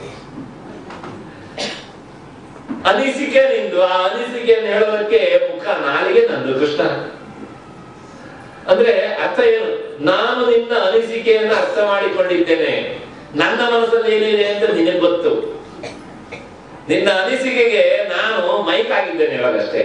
[SPEAKER 1] ಅನಿಸಿಕೆ ನಿಂದು, ಆ ಅನಿಸಿಕೆಯನ್ನು ಹೇಳೋದಕ್ಕೆ ಮುಖ, ನಾಲಿಗೆ ನಂದು ಕೃಷ್ಣ. ಅಂದ್ರೆ ಅರ್ಥ ಏನು? ನಾನು ನಿನ್ನ ಅನಿಸಿಕೆಯನ್ನು ಅರ್ಥ ಮಾಡಿಕೊಂಡಿದ್ದೇನೆ. ನನ್ನ ಮನಸ್ಸಲ್ಲಿ ಏನಿದೆ ಅಂತ ನಿನಗೆ ಗೊತ್ತು. ನಿನ್ನ ಅನಿಸಿಕೆಗೆ ನಾನು ಮೈಕ್ ಆಗಿದ್ದೇನೆ ಹೇಳೋದಷ್ಟೇ.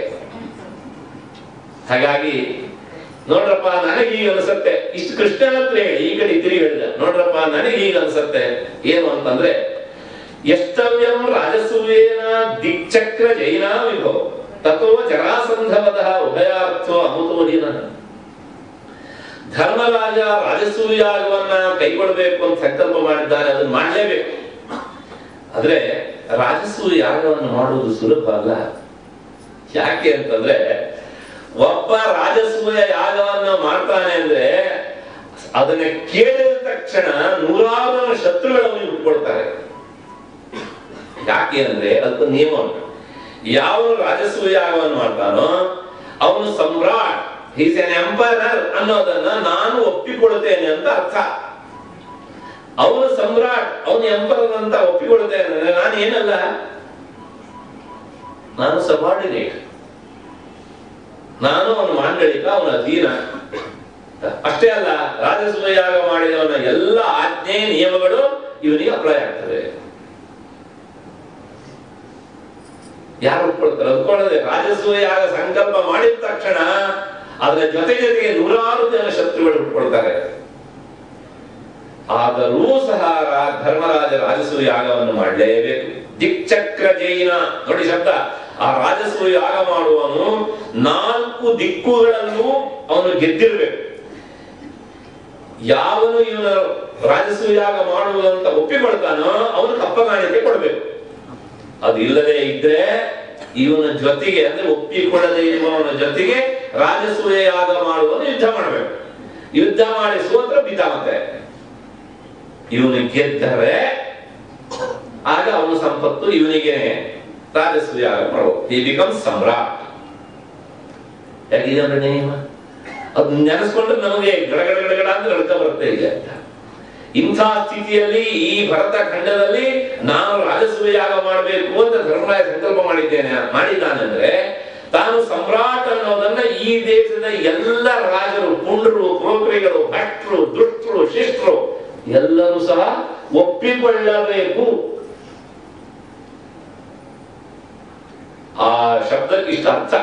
[SPEAKER 1] ಹಾಗಾಗಿ ನೋಡ್ರಪ್ಪ, ನನಗೀಗ ಅನ್ಸತ್ತೆ, ಇಷ್ಟು ಕೃಷ್ಣನ ಹತ್ರ ಹೇಳಿ ಈ ಕಡೆ ತಿರುಗಿ ಹೇಳಿದ, ನೋಡ್ರಪ್ಪ ನನಗೀಗ ಅನ್ಸತ್ತೆ ಏನು ಅಂತಂದ್ರೆ, ಎಷ್ಟವ್ಯಂ ರಾಜಸೂಯೇನ ದಿಕ್ಚಕ್ರ ಜೈನಾ ವಿಭೋ ತಥೋ ಜರಾಸಂಧವದ ಉಭಯಾರ್ಥೋ ಅಮುತೋಹಿನ. ಧರ್ಮರಾಜ ರಾಜಸೂಯಾಗವನ್ನ ಕೈಗೊಳ್ಳಬೇಕು ಅಂತ ಸಂಕಲ್ಪ ಮಾಡಿದ್ದಾನೆ, ಅದನ್ನ ಮಾಡಲೇಬೇಕು. ಆದ್ರೆ ರಾಜಸೂಯ ಯಾಗವನ್ನು ಮಾಡುವುದು ಸುಲಭ ಅಲ್ಲ. ಯಾಕೆ ಅಂತಂದ್ರೆ, ಒಬ್ಬ ರಾಜಸೂಯ ಯಾಗವನ್ನ ಮಾಡ್ತಾನೆ ಅಂದ್ರೆ ಅದನ್ನ ಕೇಳಿದ ತಕ್ಷಣ ನೂರಾರು ಶತ್ರುಗಳನ್ನು ಹುಟ್ಕೊಳ್ತಾರೆ. ಯಾಕೆ ಅಂದ್ರೆ ಅದಕ್ಕೆ ನಿಯಮ ಉಂಟು. ಯಾವನು ರಾಜಸೂಯ ಯಾಗವನ್ನು ಮಾಡ್ತಾನೋ ಅವನು ಸಮ್ರಾಟ್, ಹೀಸ್ ಎನ್ ಎಂಪರರ್ ಅನ್ನೋದನ್ನ ನಾನು ಒಪ್ಪಿಕೊಳ್ತೇನೆ ಅಂತ ಅರ್ಥ. ಅವನು ಸಮ್ರಾಟ್, ಅವನು ಎಂಪರರ್ ಅಂತ ಒಪ್ಪಿಕೊಳ್ತೇನೆ ಅಂದ್ರೆ ನಾನು ಏನಲ್ಲ, ನಾನು ಸಬಾರ್ಡಿನೇಟ್, ನಾನು ಅವನು ಮಾಂಡಳಿಕ, ಅವನ ಅಧೀನ. ಅಷ್ಟೇ ಅಲ್ಲ, ರಾಜಸೂಯ ಯಾಗ ಮಾಡಿದವನ ಎಲ್ಲ ಆಜ್ಞೆ ನಿಯಮಗಳು ಇವನಿಗೆ ಅಪ್ಲೈ ಆಗ್ತದೆ. ಯಾರು ಒಪ್ಕೊಳ್ತಾರೆ? ಒಪ್ಕೊಳ್ಳದೆ ರಾಜಸೂಯ ಯಾಗ ಸಂಕಲ್ಪ ಮಾಡಿದ ತಕ್ಷಣ ಅದರ ಜೊತೆಗೆ ನೂರಾರು ಜನ ಶತ್ರುಗಳು ಹುಟ್ಕೊಳ್ತಾರೆ. ಆದರೂ ಸಹ ಧರ್ಮರಾಜ ರಾಜಸೂಯ ಯಾಗವನ್ನು ಮಾಡಲೇಬೇಕು. ದಿಕ್ಚಕ್ರ ಜೈನ ನೋಡಿ ಶಬ್ದ. ಆ ರಾಜಸೂಯ ಯಾಗ ಮಾಡುವವನು 4 ದಿಕ್ಕುಗಳಲ್ಲೂ ಅವನು ಗೆದ್ದಿರ್ಬೇಕು. ಯಾವನು ಇವನ ರಾಜಸೂಯಾಗ ಮಾಡುವುದಂತ ಒಪ್ಪಿಕೊಳ್ತಾನೋ ಅವನು ಕಪ್ಪಗಾಣಿಕೆ ಕೊಡ್ಬೇಕು. ಅದು ಇಲ್ಲದೆ ಇದ್ರೆ ಇವನ ಜೊತೆಗೆ ಅಂದ್ರೆ ಒಪ್ಪಿಕೊಳ್ಳದೆ ಇರುವವನ ಜೊತೆಗೆ ರಾಜಸೂಯ ಯಾಗ ಮಾಡುವವನು ಯುದ್ಧ ಮಾಡಬೇಕು. ಯುದ್ಧ ಮಾಡಿ ಸೋತ್ರ ಬಿದ್ದಾಮತ್ತೆ. ಇವನು ಗೆದ್ದರೆ ಆಗ ಅವನ ಸಂಪತ್ತು ಇವನಿಗೆ ರಾಜಸೂಯ ಯಾಗ ಮಾಡುವ. ಹಿ ಬಿಕಮ್ಸ್ ಸಮ್ರಾಟ್. ಯಾಕಿದೆ ನಿಯಮ ಅದು ನೆನೆಸ್ಕೊಂಡ್ರೆ ನಮಗೆ ಗಡಗಡ ಅಂತ ನಡ್ಕ ಬರುತ್ತೆ ಈಗ. ಇಂಥ ಸ್ಥಿತಿಯಲ್ಲಿ ಈ ಭರತ ಖಂಡದಲ್ಲಿ ನಾನು ರಾಜಸೂಯ ಯಾಗ ಮಾಡಬೇಕು ಅಂತ ಧರ್ಮರಾಯ ಸಂಕಲ್ಪ ಮಾಡಿದ್ದಾನೆಂದ್ರೆ ತಾನು ಸಮ್ರಾಟ್ ಅನ್ನೋದನ್ನ ಈ ದೇಶದ ಎಲ್ಲ ರಾಜರು, ಪುಂಡ್ರು, ಪ್ರೋಕ್ರಿಗಳು, ಭಟ್ರು, ದುಷ್ಟರು, ಶಿಷ್ಟರು ಎಲ್ಲರೂ ಸಹ ಒಪ್ಪಿಕೊಳ್ಳಬೇಕು. ಆ ಶಬ್ದಕ್ಕೆ ಇಷ್ಟ ಅರ್ಥ.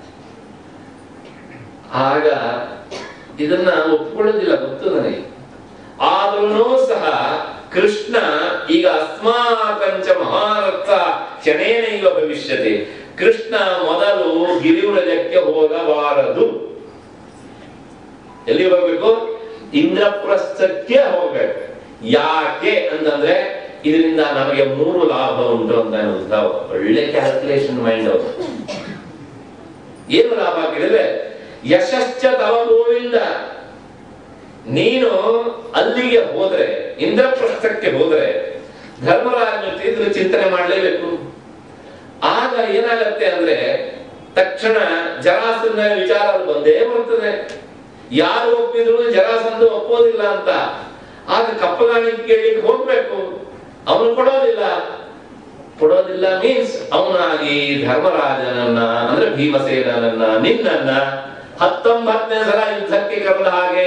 [SPEAKER 1] ಆಗ ಇದನ್ನ ಒಪ್ಪಿಕೊಳ್ಳೋದಿಲ್ಲ, ಗೊತ್ತು ನನಗೆ. ಆದ್ರೂ ಸಹ ಕೃಷ್ಣ ಈಗ ಅಸ್ಮಾಕಂಚ ಮಹಾರಥ ಕ್ಷಣೇನೈವ ಭವಿಷ್ಯತೆ. ಕೃಷ್ಣ ಮೊದಲು ಗಿರಿವ್ರಜಕ್ಕೆ ಹೋಗಬಾರದು. ಎಲ್ಲಿ ಹೋಗ್ಬೇಕು? ಇಂದ್ರಪ್ರಸ್ಥಕ್ಕೆ ಹೋಗ್ಬೇಕು. ಯಾಕೆ ಅಂತಂದ್ರೆ ಇದರಿಂದ ನಮಗೆ 3 ಲಾಭ ಉಂಟು ಅಂತ ಉದ್ಧವ ಒಳ್ಳೆ ಕ್ಯಾಲ್ಕುಲೇಷನ್ ಮೈಂಡ್ ಅವರು. ಏನು ಲಾಭ ಕೇಳಿದ್ರೆ ಯಶಶ್ಚ ತವ ಗೋವಿಂದ, ನೀನು ಅಲ್ಲಿಗೆ ಹೋದ್ರೆ, ಇಂದ್ರಪ್ರಸ್ಥಕ್ಕೆ ಹೋದ್ರೆ ಧರ್ಮರಾಜನ ತೀವ್ರ ಚಿಂತನೆ ಮಾಡಲೇಬೇಕು. ಆಗ ಏನಾಗತ್ತೆ ಅಂದ್ರೆ ತಕ್ಷಣ ಜರಾಸಂಧ ವಿಚಾರ ಬಂದೇ ಬರ್ತದೆ. ಯಾರು ಒಪ್ಪಿದ್ರು ಜರಾಸಂಧ ಒಪ್ಪೋದಿಲ್ಲ ಅಂತ. ಆಗ ಕಪ್ಪಗಾಣಿಕೆ ಕೇಳಲಿಕ್ಕೆ ಹೋಗ್ಬೇಕು. ಅವನು ಕೊಡೋದಿಲ್ಲ ಮೀನ್ಸ್ ಅವನಾಗಿ ಧರ್ಮರಾಜನನ್ನ ಅಂದ್ರೆ ಭೀಮಸೇನನ್ನ ನಿನ್ನನ್ನ 19ನೇ ಸಲ ಯುದ್ಧಕ್ಕೆ ಕರೆದ ಹಾಗೆ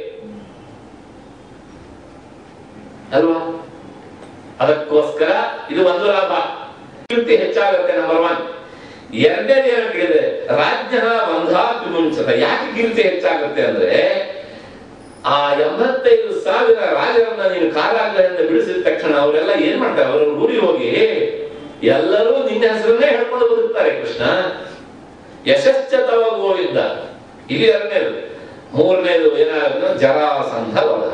[SPEAKER 1] ಅಲ್ವಾ? ಅದಕ್ಕೋಸ್ಕರ ಇದು ಒಂದು ಲಾಭ, ಕೀರ್ತಿ ಹೆಚ್ಚಾಗುತ್ತೆ. ನಂಬರ್ 1. ಎರಡನೇದು ಏನು ಕೇಳಿದ್ರೆ ರಾಜ್ಯ ಬಂಧಾಪಿ ಮುಂಚತ. ಯಾಕೆ ಕೀರ್ತಿ ಹೆಚ್ಚಾಗುತ್ತೆ ಅಂದ್ರೆ ಆ 85,000 ರಾಜರನ್ನ ನೀನು ಕಾರಾಗೃಹದಿಂದ ಬಿಡಿಸಿದ ತಕ್ಷಣ ಅವರೆಲ್ಲ ಏನ್ ಮಾಡ್ತಾರೆ? ಅವರ ಊರಿಗೆ ಹೋಗಿ ಎಲ್ಲರೂ ನಿನ್ನ ಹೆಸರನ್ನೇ ಹೇಳ್ಕೊಂಡು ಬದುಕ್ತಾರೆ. ಕೃಷ್ಣ ಯಶಶ್ಚ ತವ ಗೋವಿಂದ. ಇಲ್ಲಿ ಎರಡನೇದು. ಮೂರನೇದು ಏನಾಗುತ್ತೆ? ಜರಾಸಂಧ ವಧ.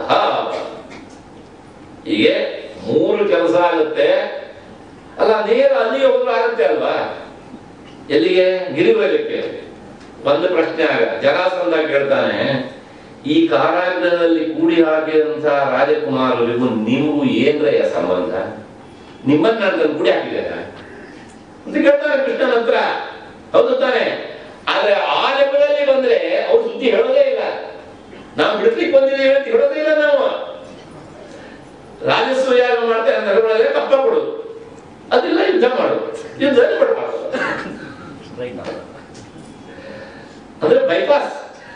[SPEAKER 1] ಹೀಗೆ 3 ಕೆಲಸ ಆಗುತ್ತೆ. ಅಲ್ಲ, ನೇರ ಅಲ್ಲಿಗೆ ಹೋಗ್ಲು ಆಗುತ್ತೆ ಅಲ್ವಾ? ಎಲ್ಲಿಗೆ? ಗಿರಿವರಕ್ಕೆ. ಒಂದು ಪ್ರಶ್ನೆ ಆಗ ಜರಾಸಂಧ ಕೇಳ್ತಾನೆ, ಈ ಕಾರಾಗೃಹದಲ್ಲಿ ಕೂಡಿ ಹಾಕಿದಂತ ರಾಜಕುಮಾರರಿಗೂ ನಿಮಗೂ ಏನ್ರಯ್ಯ ಸಂಬಂಧ? ನಿಮ್ಮನ್ನ ನಾನು ಕೂಡಿ ಹಾಕಿದ್ದೇನೆ ಅಂತ ಕೇಳ್ತಾನೆ ಕೃಷ್ಣನ ಹತ್ರ. ಹೌದು ತಾನೆ? ಆದ್ರೆ ಆ ಲೆವೆಲಲ್ಲಿ ಬಂದ್ರೆ ಅವ್ರು ಸುದ್ದಿ ಹೇಳೋದೇ ಇಲ್ಲ. ನಾವು ಬಿಡ್ಲಿಕ್ಕೆ ಬಂದಿದ್ದೀವಿ ಅಂತ ಹೇಳೋದೇ ಇಲ್ಲ. ನಾವು ರಾಜಸೂಯ ಯಾಗ ಮಾಡ್ತೇವೆ ಅಂತ ಕಪ್ಪ ಕೊಡೋದು, ಅದಿಲ್ಲ ಯುದ್ಧ ಮಾಡೋದು, ಯುದ್ಧದಲ್ಲಿ ಪಡ್ಬಾರ್ದು ಅಂದ್ರೆ ಬೈಪಾಸ್.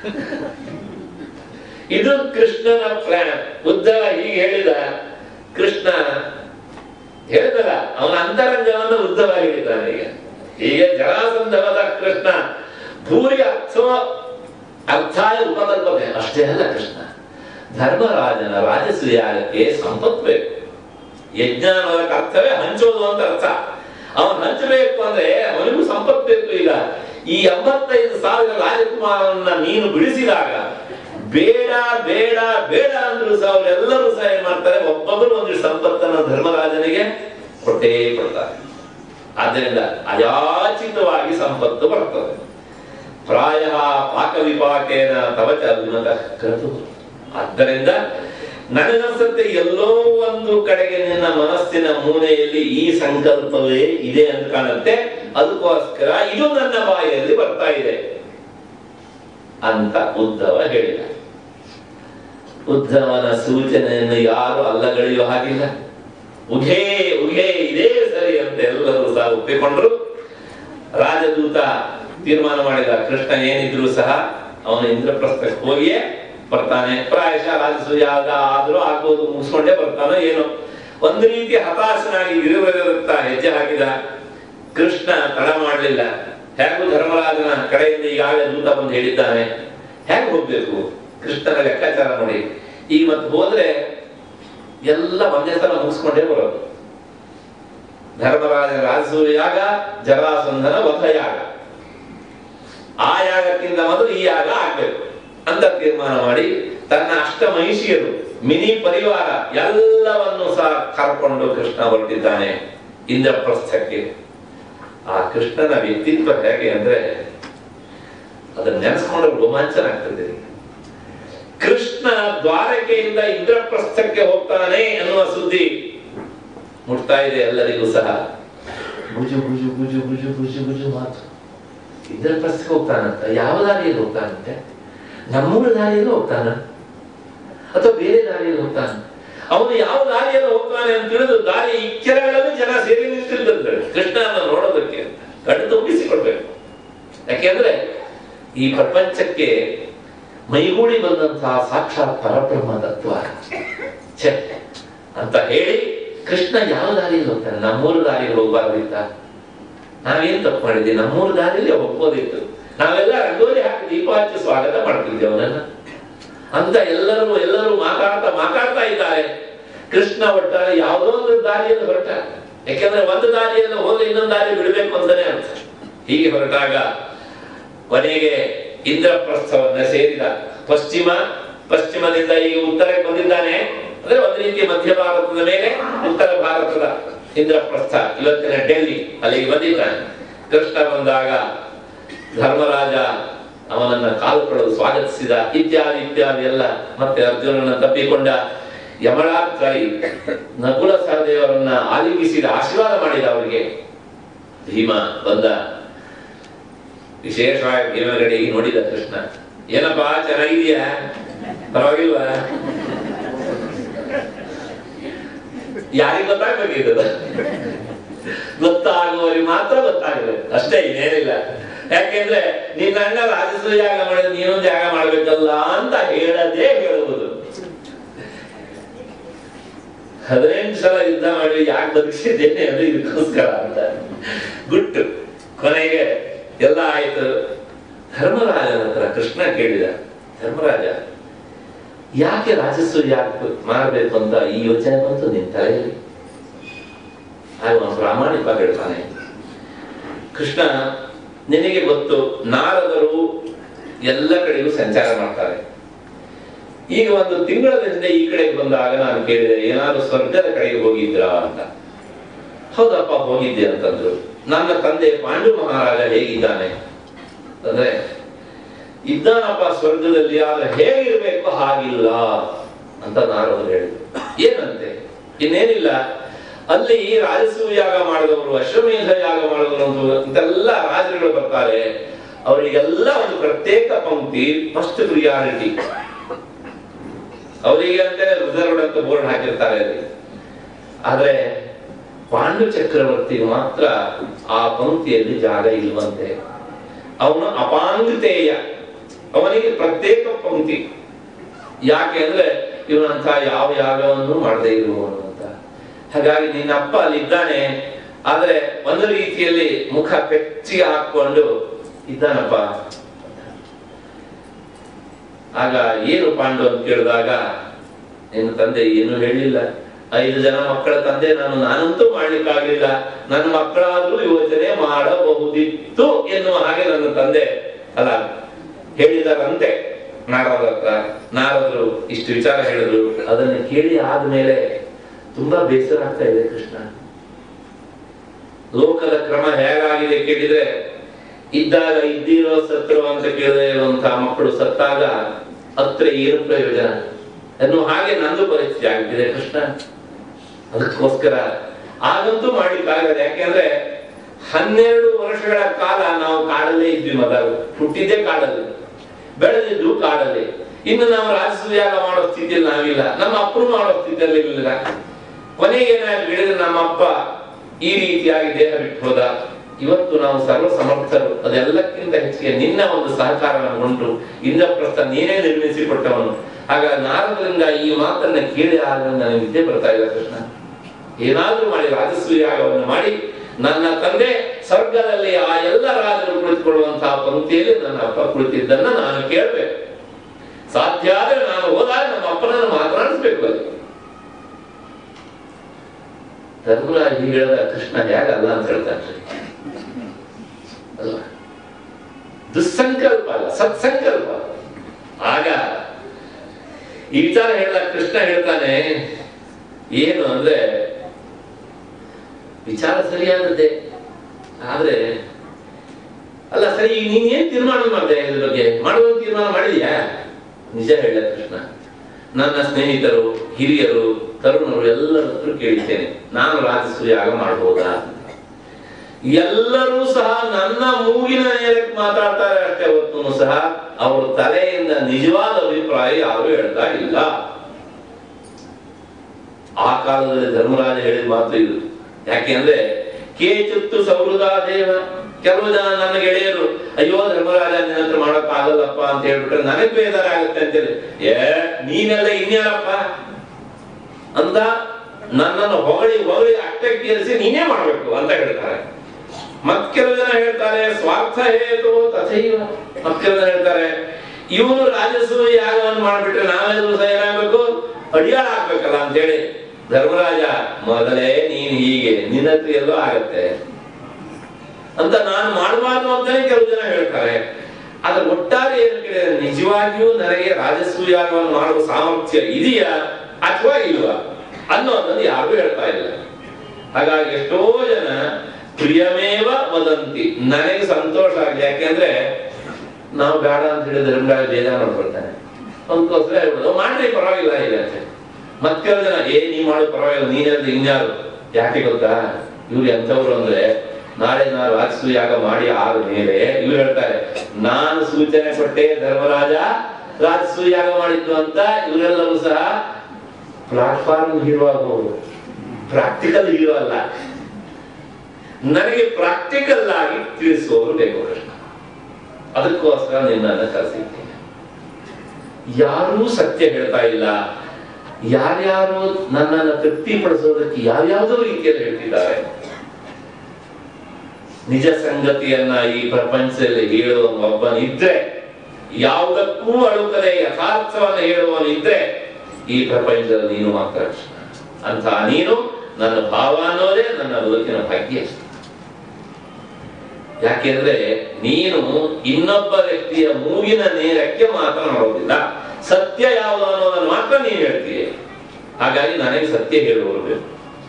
[SPEAKER 1] ಇದು ಕೃಷ್ಣನ ಪ್ಲಾನ್. ಉದ್ಧವ ಹೀಗೆ ಹೇಳಿದ. ಕೃಷ್ಣ ಹೇಳಿದಲ್ಲ, ಅವನ ಅಂತರಂಗವನ್ನು ಉದ್ಧವ ಹೇಳಿದ್ದಾನೆ. ಈಗ ಹೀಗೆ ಜರಾಸಂಧವದ ಕೃಷ್ಣ ಭೂರಿ ಅರ್ಥಾಯ ಉಪಕಲ್ಪನೆ ಅಷ್ಟೇ ಅಲ್ಲ. ಕೃಷ್ಣ ಧರ್ಮರಾಜನ ರಾಜಸೂಯಾಗಕ್ಕೆ ಸಂಪತ್ತು ಬೇಕು. ಯಜ್ಞ ಅನ್ನೋದಕ್ಕೆ ಅರ್ಥವೇ ಹಂಚೋದು ಅಂತ ಅರ್ಥ. ಅವನು ಹಂಚಬೇಕು ಅಂದ್ರೆ ಅವನಿಗೂ ಸಂಪತ್ತು ಬೇಕು. ಈಗ ಈ 85,000 ರಾಜಕುಮಾರನ್ನ ನೀನು ಬಿಡಿಸಿದಾಗ ಬೇಡ ಬೇಡ ಬೇಡ ಅಂದ್ರೂ ಸಹ ಅವರೆಲ್ಲರೂ ಸಹ ಏನ್ ಮಾಡ್ತಾರೆ? ಒಬ್ಬೊಬ್ಬರು ಒಂದಿಷ್ಟು ಸಂಪತ್ತನ್ನು ಧರ್ಮರಾಜನಿಗೆ ಕೊಟ್ಟೇ ಕೊಡ್ತಾರೆ. ಆದ್ದರಿಂದ ಅಯಾಚಿತವಾಗಿ ಸಂಪತ್ತು ಬರ್ತದೆ. ಪ್ರಾಯ ಪಾಕ ವಿಪಾಕೇನ ತವಚ ಅಭಿಮತ ಕರೆದು. ಆದ್ದರಿಂದ ನನಗನ್ಸುತ್ತೆ ಎಲ್ಲೋ ಒಂದು ಕಡೆಗೆ ನಿನ್ನ ಮನಸ್ಸಿನ ಮೂಲೆಯಲ್ಲಿ ಈ ಸಂಕಲ್ಪವೇ ಇದೆ ಅಂತ ಕಾಣುತ್ತೆ. ಅದಕ್ಕೋಸ್ಕರ ಇದು ನನ್ನ ಬಾಯಲ್ಲಿ ಬರ್ತಾ ಇದೆ ಅಂತ ಉದ್ಧವ ಹೇಳಿದ. ಉದ್ಧವನ ಸೂಚನೆಯನ್ನು ಯಾರು ಅಲ್ಲಗಳೆಯುವ ಹಾಗಿಲ್ಲ. ಉಘೇ ಉಘೇ ಇದೇ ಸರಿ ಅಂತ ಎಲ್ಲರೂ ಸಹ ಒಪ್ಪಿಕೊಂಡ್ರು. ರಾಜದೂತ ತೀರ್ಮಾನ ಮಾಡಿದ, ಕೃಷ್ಣ ಏನಿದ್ರು ಸಹ ಅವನ ಇಂದ್ರಪ್ರಸ್ಥಕ್ಕೆ ಹೋಗಿಯೇ ಬರ್ತಾನೆ. ಪ್ರಾಯಶಃ ರಾಜಸೂಯ ಆದ್ರೂ ಆಗ್ಬೋದು, ಮುಗಿಸ್ಕೊಂಡೇ ಬರ್ತಾನೋ ಏನೋ. ಒಂದು ರೀತಿ ಹತಾಶನಾಗಿ ಗಿರಿವರದತ್ತ ಹೆಜ್ಜೆ ಹಾಕಿದ. ಕೃಷ್ಣ ತಡ ಮಾಡಲಿಲ್ಲ. ಹೇಗೂ ಧರ್ಮರಾಜನ ಕಡೆಯಿಂದ ಈಗಾಗಲೇ ದೂತ ಬಂದು ಹೇಳಿದ್ದಾನೆ. ಹೇಗೆ ಹೋಗ್ಬೇಕು? ಕೃಷ್ಣನ ಲೆಕ್ಕಾಚಾರ ನೋಡಿ. ಈಗ ಮತ್ತೆ ಹೋದ್ರೆ ಎಲ್ಲ ಒಂದೇ ಸಲ ಮುಗಿಸ್ಕೊಂಡೇ ಬರೋದು. ಧರ್ಮರಾಜನ ರಾಜಸೂಯ ಯಾಗ, ಜರಾಸಂಧನ ವಧ ಯಾಗ. ಆ ಯಾಗಕ್ಕಿಂತ ಮೊದಲು ಈ ಯಾಗ ಆಗ್ಬೇಕು ಅಂತ ತೀರ್ಮಾನ ಮಾಡಿ ತನ್ನ ಅಷ್ಟ ಮಹಿಷಿಯರು, ಮಿನಿ ಪರಿವಾರ ಎಲ್ಲವನ್ನು ಸಹ ಕರ್ಕೊಂಡು ಕೃಷ್ಣ ಹೊರಟಿದ್ದಾನೆ ಇಂದ್ರಪ್ರಸ್ಥಕ್ಕೆ. ಆ ಕೃಷ್ಣನ ವ್ಯಕ್ತಿತ್ವ ಹೇಗೆ ಅಂದ್ರೆ ಅದನ್ನ ನೆನೆಸ್ಕೊಂಡ್ರೆ ರೋಮಾಂಚನ ಆಗ್ತದೆ. ಕೃಷ್ಣ ದ್ವಾರಕೆಯಿಂದ ಇಂದ್ರಪ್ರಸ್ಥಕ್ಕೆ ಹೋಗ್ತಾನೆ ಎನ್ನುವ ಸುದ್ದಿ ಮುಟ್ತಾ ಇದೆ ಎಲ್ಲರಿಗೂ ಸಹ. ಗುಜು ಗುಜು ಗುಜು ಗುಜು ಗುಜು ಗುಜು ಮಾತು. ಇಂದ್ರಪ್ರಸ್ಥಕ್ಕೆ ಹೋಗ್ತಾನಂತ. ಯಾವ ದಾರಿಯಲ್ಲಿ ಹೋಗ್ತಾನಂತೆ? ನಮ್ಮೂರ ದಾರಿಯಲ್ಲಿ ಹೋಗ್ತಾನ ಅಥವಾ ಬೇರೆ ದಾರಿಯಲ್ಲಿ ಹೋಗ್ತಾನ? ಅವನು ಯಾವ ದಾರಿಯಲ್ಲಿ ಹೋಗ್ತಾನೆ ಅಂತ ತಿಳಿದು ದಾರಿ ಇಕ್ಕೆರಗಳಲ್ಲಿ ಜನ ಸೇರಿ ನಿಂತಿರ್ತಾರೆ ಕೃಷ್ಣನ ನೋಡೋದಕ್ಕೆ ಅಂತ. ಕಣ್ಣು ತುಂಬಿಸಿಕೊಡ್ಬೇಕು. ಯಾಕೆಂದ್ರೆ ಈ ಪ್ರಪಂಚಕ್ಕೆ ಮೈಗೂಡಿ ಬಂದಂತಹ ಸಾಕ್ಷಾತ್ ಪರಬ್ರಹ್ಮ ತತ್ವ ಛೆ ಅಂತ ಹೇಳಿ ಕೃಷ್ಣ ಯಾವ ದಾರಿಯಲ್ಲಿ ಹೋಗ್ತಾನೆ? ನಮ್ಮೂರು ದಾರಿಯಲ್ಲಿ ಹೋಗ್ಬಾರ್ದಿತ್ತ? ನಾವೇನ್ ತಪ್ಪು ಮಾಡಿದ್ವಿ? ನಮ್ಮೂರು ದಾರಿಯಲ್ಲಿ ಹೋಗ್ಬೋದಿತ್ತು. ನಾವೆಲ್ಲ ರಂಗೋಲಿ ಹಾಕಿ ದೀಪ ಹಚ್ಚಿ ಸ್ವಾಗತ ಮಾಡ್ತಿದ್ವಿ ಅವನನ್ನ ಅಂತ. ಎಲ್ಲರೂ ಮಾತಾಡ್ತಾ ಇದ್ದಾರೆ. ಕೃಷ್ಣ ಒಟ್ಟಾರೆ ಯಾವುದೋ ಒಂದು ದಾರಿಯಲ್ಲಿ ಹೊರಟ. ಯಾಕೆಂದ್ರೆ ಒಂದು ದಾರಿಯಲ್ಲಿ ಹೋದ್ರೆ ಇನ್ನೊಂದು ದಾರಿ ಬಿಡಬೇಕು ಅಂತಾನೆ ಅರ್ಥ. ಹೀಗೆ ಹೊರಟಾಗ ಕೊನೆಗೆ ಇಂದ್ರಪ್ರಸ್ಥವನ್ನ ಸೇರಿದ. ಪಶ್ಚಿಮದಿಂದ ಈಗ ಉತ್ತರಕ್ಕೆ ಬಂದಿದ್ದಾನೆ. ಅಂದ್ರೆ ಒಂದು ರೀತಿಯ ಮಧ್ಯ ಭಾರತದ ಮೇಲೆ ಉತ್ತರ ಭಾರತದ ಇಂದ್ರಪ್ರಸ್ಥ, ಇವತ್ತಿನ ಡೆಲ್ಲಿ, ಅಲ್ಲಿಗೆ ಬಂದಿದ್ದಾನೆ. ಕೃಷ್ಣ ಬಂದಾಗ ಧರ್ಮರಾಜ ಅವನನ್ನ ಕಾಲು ಕೊಡಲು ಸ್ವಾಗತಿಸಿದ. ಇತ್ಯಾದಿ ಎಲ್ಲ. ಮತ್ತೆ ಅರ್ಜುನನ ತಪ್ಪಿಕೊಂಡ ಯಮಳಾಚಾರಿ ನಕುಲ ಸಹದೇವರನ್ನ ಆಲಿಂಗಿಸಿದ, ಆಶೀರ್ವಾದ ಮಾಡಿದ ಅವರಿಗೆ. ಭೀಮ ಬಂದ. ವಿಶೇಷವಾಗಿ ಭೀಮಗಡೆಗೆ ನೋಡಿದ ಕೃಷ್ಣ. ಏನಪ್ಪಾ ಚೆನ್ನಾಗಿದೆಯಾ? ಪರವಾಗಿಲ್ವಾ? ಯಾರಿಗೆ ಗೊತ್ತಾಗ್ಬೇಕಿದ್ದು? ಗೊತ್ತಾಗುವವರಿಗೆ ಮಾತ್ರ ಗೊತ್ತಾಗಬೇಕು ಅಷ್ಟೇ, ಇನ್ನೇನಿಲ್ಲ. ಯಾಕೆಂದ್ರೆ ನಿನ್ನ ಅಣ್ಣ ರಾಜಸೂಯ ಯಾಗ ಮಾಡಿದ್ರೆ ನೀನೊಂದು ಯಾಗ ಮಾಡ್ಬೇಕಲ್ಲ ಅಂತ ಹೇಳುವುದು. 18 ಸಲ ಯುದ್ಧ ಮಾಡಿ ಯಾಕೆ ಬದುಕಿಸಿದ್ದೇನೆ ಅಂದ್ರೆ ಇದಕ್ಕೋಸ್ಕರ ಅಂತ ಗುಟ್ಟು. ಕೊನೆಗೆ ಎಲ್ಲ ಆಯ್ತು. ಧರ್ಮರಾಜನ ಹತ್ರ ಕೃಷ್ಣ ಕೇಳಿದ, ಧರ್ಮರಾಜ ಯಾಕೆ ರಾಜಸೂಯ ಯಾಕೆ ಮಾಡಬೇಕು ಅಂತ ಈ ಯೋಚನೆ ಬಂತು ನಿನ್ ತಲೆಯಲ್ಲಿ? ಅವನು ಪ್ರಾಮಾಣಿಕ ಹೇಳ್ತಾನೆ. ಕೃಷ್ಣ, ನಿನಗೆ ಗೊತ್ತು ನಾರದರು ಎಲ್ಲ ಕಡೆಗೂ ಸಂಚಾರ ಮಾಡ್ತಾರೆ. ಈಗ ಒಂದು ತಿಂಗಳ ಹಿಂದೆ ಈ ಕಡೆಗೆ ಬಂದಾಗ ನಾನು ಕೇಳಿದೆ, ಏನಾದ್ರು ಸ್ವರ್ಗದ ಕಡೆಗೆ ಹೋಗಿದ್ರಾ ಅಂತ. ಹೌದಪ್ಪ ಹೋಗಿದ್ದೆ ಅಂತಂದ್ರು. ನನ್ನ ತಂದೆ ಪಾಂಡು ಮಹಾರಾಜ ಹೇಗಿದ್ದಾನೆ ಅಂದ್ರೆ, ಇದ್ದಾನಪ್ಪ ಸ್ವರ್ಗದಲ್ಲಿ, ಆದ್ರೆ ಹೇಗಿರ್ಬೇಕು ಹಾಗಿಲ್ಲ ಅಂತ ನಾರದರು ಹೇಳಿದ್ರು. ಏನಂತೆ? ಇನ್ನೇನಿಲ್ಲ, ಅಲ್ಲಿ ರಾಜಸೂಯ ಯಾಗ ಮಾಡಿದವರು, ಅಶ್ವಮೇಧ ಯಾಗ ಮಾಡಿದವರು ಇಂತೆಲ್ಲ ರಾಜರುಗಳು ಬರ್ತಾರೆ. ಅವರಿಗೆಲ್ಲ ಒಂದು ಪ್ರತ್ಯೇಕ ಪಂಕ್ತಿ, ಫಸ್ಟ್ ಪ್ರಿಯಾರಿಟಿ ಅವರಿಗೆ ಅಂತಾನೆ ರಿಸರ್ವ್ಡ್ ಅಂತ ಬೋರ್ಡ್ ಹಾಕಿರ್ತಾರೆ ಅಲ್ಲಿ. ಆದ್ರೆ ಪಾಂಡು ಚಕ್ರವರ್ತಿಗೆ ಮಾತ್ರ ಆ ಪಂಕ್ತಿಯಲ್ಲಿ ಜಾಗ ಇಲ್ವಂತೆ. ಅವನು ಅಪಾಂಗತೇಯ, ಅವನಿಗೆ ಪ್ರತ್ಯೇಕ ಪಂಕ್ತಿ. ಯಾಕೆ ಅಂದ್ರೆ ಇವನಂತ ಯಾವ ಯಾಗವನ್ನು ಮಾಡದೇ ಇರುವವನು ಅಂತ. ಹಾಗಾಗಿ ನಿನ್ನಪ್ಪ ಅಲ್ಲಿದ್ದಾನೆ, ಆದ್ರೆ ಒಂದು ರೀತಿಯಲ್ಲಿ ಮುಖ ಪೆಚ್ಚಿಗೆ ಹಾಕೊಂಡು ಇದ್ದಾನಪ್ಪ. ಆಗ ಏನು ಪಾಂಡು ಅಂತ ಕೇಳಿದಾಗ, ನಿನ್ನ ತಂದೆ ಏನು ಹೇಳಿಲ್ಲ. 5 ಜನ ಮಕ್ಕಳ ತಂದೆ ನಾನಂತೂ ಮಾಡ್ಲಿಕ್ಕಾಗಲಿಲ್ಲ, ನನ್ನ ಮಕ್ಕಳಾದ್ರೂ ಯೋಚನೆ ಮಾಡಬಹುದಿತ್ತು ಎನ್ನುವ ಹಾಗೆ ನನ್ನ ತಂದೆ ಅಲ್ಲ ಹೇಳಿದಾರಂತೆ ನಾರದರ ಹತ್ರ. ನಾರದರು ಇಷ್ಟು ವಿಚಾರ ಹೇಳಿದ್ರು. ಅದನ್ನು ಕೇಳಿ ಆದ್ಮೇಲೆ ತುಂಬಾ ಬೇಸರ ಆಗ್ತಾ ಇದೆ ಕೃಷ್ಣ. ಲೋಕದ ಕ್ರಮ ಹೇಗಾಗಿದೆ ಕೇಳಿದ್ರೆ, ಇದ್ದಾಗ ಇದ್ದಿರೋ ಸತ್ರು ಅಂತ ಕೇಳಿರುವಂತಹ ಮಕ್ಕಳು ಸತ್ತಾಗ ಅತ್ರ ಏನು ಪ್ರಯೋಜನ ಅನ್ನೋ ಹಾಗೆ ನಂದು ಪರಿಸ್ಥಿತಿ ಆಗ್ತಿದೆ ಕೃಷ್ಣ. ಅದಕ್ಕೋಸ್ಕರ ಆಗಂತೂ ಮಾಡ್ಲಿಕ್ಕಾಗಲ್ಲ. ಯಾಕೆಂದ್ರೆ 12 ವರ್ಷಗಳ ಕಾಲ ನಾವು ಕಾಡಲ್ಲೇ ಇದ್ವಿ. ಮೊದಲು ಹುಟ್ಟಿದ್ದೇ ಕಾಡಲ್ಲಿ, ಬೆಳೆದಿದ್ದು ಕಾಡಲ್ಲಿ. ಇನ್ನು ನಾವು ರಾಜಸೂಯಾಗ ಮಾಡೋ ಸ್ಥಿತಿಯಲ್ಲಿ ನಾವಿಲ್ಲ, ನಮ್ಮ ಅಪ್ಪರು ಮಾಡೋ ಸ್ಥಿತಿಯಲ್ಲಿ ಇಲ್ಲ. ಕೊನೆಗೆ ಏನಾದ್ರು ಹೇಳಿದ್ರೆ ನಮ್ಮ ಅಪ್ಪ ಈ ರೀತಿಯಾಗಿ ದೇಹ ಬಿಟ್ಟು ಹೋದ. ಇವತ್ತು ನಾವು ಸರ್ವ ಸಮರ್ಥರು. ಅದೆಲ್ಲಕ್ಕಿಂತ ಹೆಚ್ಚಿಗೆ ನಿನ್ನ ಒಂದು ಸಹಕಾರ ನಮಗುಂಟು. ಇಂದ್ರಪ್ರಸ್ಥ ನೀನೇ ನಿರ್ಮಿಸಿಕೊಟ್ಟವನು. ಆಗ ನಾರದರಿಂದ ಈ ಮಾತನ್ನ ಕೇಳಿ ಆಗ ನನಗೆ ವಿದ್ಯೆ ಬರ್ತಾ ಇಲ್ಲ ಕೃಷ್ಣ. ಏನಾದ್ರೂ ಮಾಡಿ ರಾಜಸೂಯಾಗವನ್ನು ಮಾಡಿ ನನ್ನ ತಂದೆ ಸ್ವರ್ಗದಲ್ಲಿ ಆ ಎಲ್ಲ ರಾಜರು ಕುಳಿತುಕೊಳ್ಳುವಂತಹ ಪಂಕ್ತಿಯಲ್ಲಿ ನನ್ನ ಅಪ್ಪ ಕುಳಿತಿದ್ದನ್ನ ನಾನು ಕೇಳ್ಬೇಕು. ಸಾಧ್ಯ ಆದ್ರೆ ನಾನು ಹೋದಾಗ ನಮ್ಮ ಅಪ್ಪನನ್ನು ಮಾತನಾಡಿಸ್ಬೇಕು ಅಲ್ಲಿ. ಧರ್ಮರಾಜ ಹೀಗೆ ಹೇಳಿದ ಕೃಷ್ಣ ಹೇಗಲ್ಲ ಅಂತ ಹೇಳ್ತಾನೆ. ಅಲ್ಲ, ದುಸ್ಸಂಕಲ್ಪ ಅಲ್ಲ, ಸತ್ಸಂಕಲ್ಪ. ಆಗ ಈ ವಿಚಾರ ಹೇಳಿದಾಗ ಕೃಷ್ಣ ಹೇಳ್ತಾನೆ ಏನು ಅಂದ್ರೆ, ವಿಚಾರ ಸರಿಯಾದದ್ದೇ, ಆದ್ರೆ ಅಲ್ಲ ಸರಿ, ಈಗ ನೀನ್ ಏನ್ ತೀರ್ಮಾನ ಮಾಡಿದೆ ಇದ್ರ ಬಗ್ಗೆ? ಮಾಡುವ ತೀರ್ಮಾನ ಮಾಡಿದ್ಯಾ? ನಿಜ ಹೇಳ ಕೃಷ್ಣ, ನನ್ನ ಸ್ನೇಹಿತರು, ಹಿರಿಯರು, ತರುಣರು ಎಲ್ಲರ ಹತ್ರ ಕೇಳಿದ್ದೇನೆ, ನಾನು ರಾಜಸೂಯ ಯಾಗ ಮಾಡಬಹುದಾ? ಎಲ್ಲರೂ ಸಹ ನನ್ನ ಮೂಗಿನ ನೇರಕ್ಕೆ ಮಾತಾಡ್ತಾರೆ ಅಷ್ಟೇ ಹೊತ್ತು ಸಹ ಅವ್ರ ತಲೆಯಿಂದ ನಿಜವಾದ ಅಭಿಪ್ರಾಯ ಯಾರು ಹೇಳ್ತಾ ಇಲ್ಲ. ಆ ಕಾಲದಲ್ಲಿ ಧರ್ಮರಾಜ ಹೇಳಿದ ಮಾತು ಇದು. ಯಾಕೆಂದ್ರೆ ಕೇಚಿತ್ತು ಸೌಹೃದ ದೇವ, ಕೆಲವು ಜನ ನನ್ನ ಗೆಳೆಯರು ಅಯ್ಯೋ ಧರ್ಮರಾಜ ನಿನ್ನ ಹತ್ರ ಮಾಡಕ್ ಆಗಲ್ಲಪ್ಪ ಅಂತ ಹೇಳ್ಬಿಟ್ರೆ ನನಗ್ ಬೇಜಾರ ಆಗುತ್ತೆ ಅಂತೇಳಿ, ನೀನೆಲ್ಲ ಇನ್ಯಾರಪ್ಪ ಅಂತ ನನ್ನನ್ನು ಹೊಗಳಿ ಹೊಗಳಿ ಅಟ್ಟಕ್ಕೇರಿಸಿ ನೀನೇ ಮಾಡ್ಬೇಕು ಅಂತ ಹೇಳ್ತಾರೆ. ಮತ್ ಕೆಲವು ಜನ ಹೇಳ್ತಾರೆ ಸ್ವಾರ್ಥ ಹೇತು ತಥೈವ. ಮತ್ ಕೆಲವು ಜನ ಹೇಳ್ತಾರೆ ಇವನು ರಾಜಸೂಯ ಯಾಗವನ್ನು ಮಾಡ್ಬಿಟ್ರೆ ನಾವೆಲ್ಲರೂ ಸಹ ಏನಾಗ್ಬೇಕು, ಅಡಿಯಾಳ ಆಗ್ಬೇಕಲ್ಲ ಅಂತ ಹೇಳಿ ಧರ್ಮರಾಜ ಮೊದಲೇ ನೀನ್ ಹೀಗೆ, ನಿನ್ನ ಹತ್ರ ಎಲ್ಲೋ ಆಗತ್ತೆ ಅಂತ ನಾನು ಮಾಡಬಾರ್ದು ಅಂತಾನೆ ಕೆಲವು ಜನ ಹೇಳ್ತಾರೆ. ಆದ್ರೆ ಒಟ್ಟಾರೆ ಏನು ಕೇಳಿದ್ರೆ ನಿಜವಾಗಿಯೂ ನನಗೆ ರಾಜಸೂಯ ಯಾಗವನ್ನು ಮಾಡುವ ಸಾಮರ್ಥ್ಯ ಇದೆಯಾ ಅಥವಾ ಇಲ್ವಾ ಅನ್ನೋದನ್ನು ಯಾರು ಹೇಳ್ತಾ ಇಲ್ಲ. ಹಾಗಾಗಿ ಎಷ್ಟೋ ಜನ ಪ್ರಿಯಮೇವ ವದಂತಿ, ನನಗೆ ಸಂತೋಷ ಆಗಲಿ, ಯಾಕೆಂದ್ರೆ ನಾವು ಬೇಡ ಅಂತ ಹೇಳಿದ್ರೆ ಧರ್ಮರಾಜ ಬೇಜಾರು ಮಾಡ್ಕೊಳ್ತಾನೆ, ಅದಕ್ಕೋಸ್ಕರ ಹೇಳ್ಬೋದು ಮಾಡ್ರಿ ಪರವಾಗಿಲ್ಲ ಈಗ ಅಂತ. ಮತ್ ಕೆಲವು ಜನ ನೀವ್ ಮಾಡು ಪರವಾಗಿಲ್ಲ, ನೀನೆಲ್ಲ ಇನ್ಯಾರು? ಯಾಕೆ ಗೊತ್ತಾ, ಇವ್ರು ಎಂಥವ್ರು ಅಂದ್ರೆ ನಾಳೆ ನಾನು ರಾಜಸೂಯ ಯಾಗ ಮಾಡಿ ಆದ ಮೇಲೆ ಇವ್ರು ಹೇಳ್ತಾರೆ ನಾನು ಸೂಚನೆ ಕೊಟ್ಟೆ ಧರ್ಮರಾಜ ರಾಜಸೂಯ ಯಾಗ ಮಾಡಿದ್ದು ಅಂತ. ಇವರೆಲ್ಲರೂ ಸಹ ಪ್ಲಾಟ್ಫಾರ್ಮ್ ಹೀರೋ ಆಗೋರು, ಪ್ರಾಕ್ಟಿಕಲ್ ಹೀರೋ ಅಲ್ಲ. ನನಗೆ ಪ್ರಾಕ್ಟಿಕಲ್ ಆಗಿ ತಿಳಿಸುವವರು ಬೇಕು ಕೃಷ್ಣ, ಅದಕ್ಕೋಸ್ಕರ ನಿನ್ನನ್ನು ಕರೆಸಿದ್ದೇನೆ. ಯಾರೂ ಸತ್ಯ ಹೇಳ್ತಾ ಇಲ್ಲ, ಯಾರ್ಯಾರು ನನ್ನನ್ನು ತೃಪ್ತಿಪಡಿಸೋದಕ್ಕೆ ಯಾವ್ಯಾವುದೋ ರೀತಿಯಲ್ಲಿ ಹೇಳ್ತಿದ್ದಾರೆ. ನಿಜ ಸಂಗತಿಯನ್ನ ಈ ಪ್ರಪಂಚದಲ್ಲಿ ಹೇಳುವ ಒಬ್ಬನಿದ್ರೆ, ಯಾವುದಕ್ಕೂ ಅಳುಕದೆ ಯಥಾರ್ಥವನ್ನು ಹೇಳುವವನಿದ್ರೆ ಈ ಪ್ರಪಂಚದಲ್ಲಿ ನೀನು ಮಾತ್ರ ಅಂತ. ನೀನು ನನ್ನ ಭಾವ ಅನ್ನೋದೇ ನನ್ನ ಬದುಕಿನ ಭಾಗ್ಯ. ಯಾಕೆಂದ್ರೆ ನೀನು ಇನ್ನೊಬ್ಬ ವ್ಯಕ್ತಿಯ ಮೂಗಿನ ನೇರಕ್ಕೆ ಮಾತನಾಡೋದಿಲ್ಲ, ಸತ್ಯ ಯಾವುದು ಅನ್ನೋದನ್ನು ಮಾತ್ರ ನೀನು ಹೇಳ್ತೀಯ. ಹಾಗಾಗಿ ನನಗೆ ಸತ್ಯ ಹೇಳುವವರು ಬೇಕು.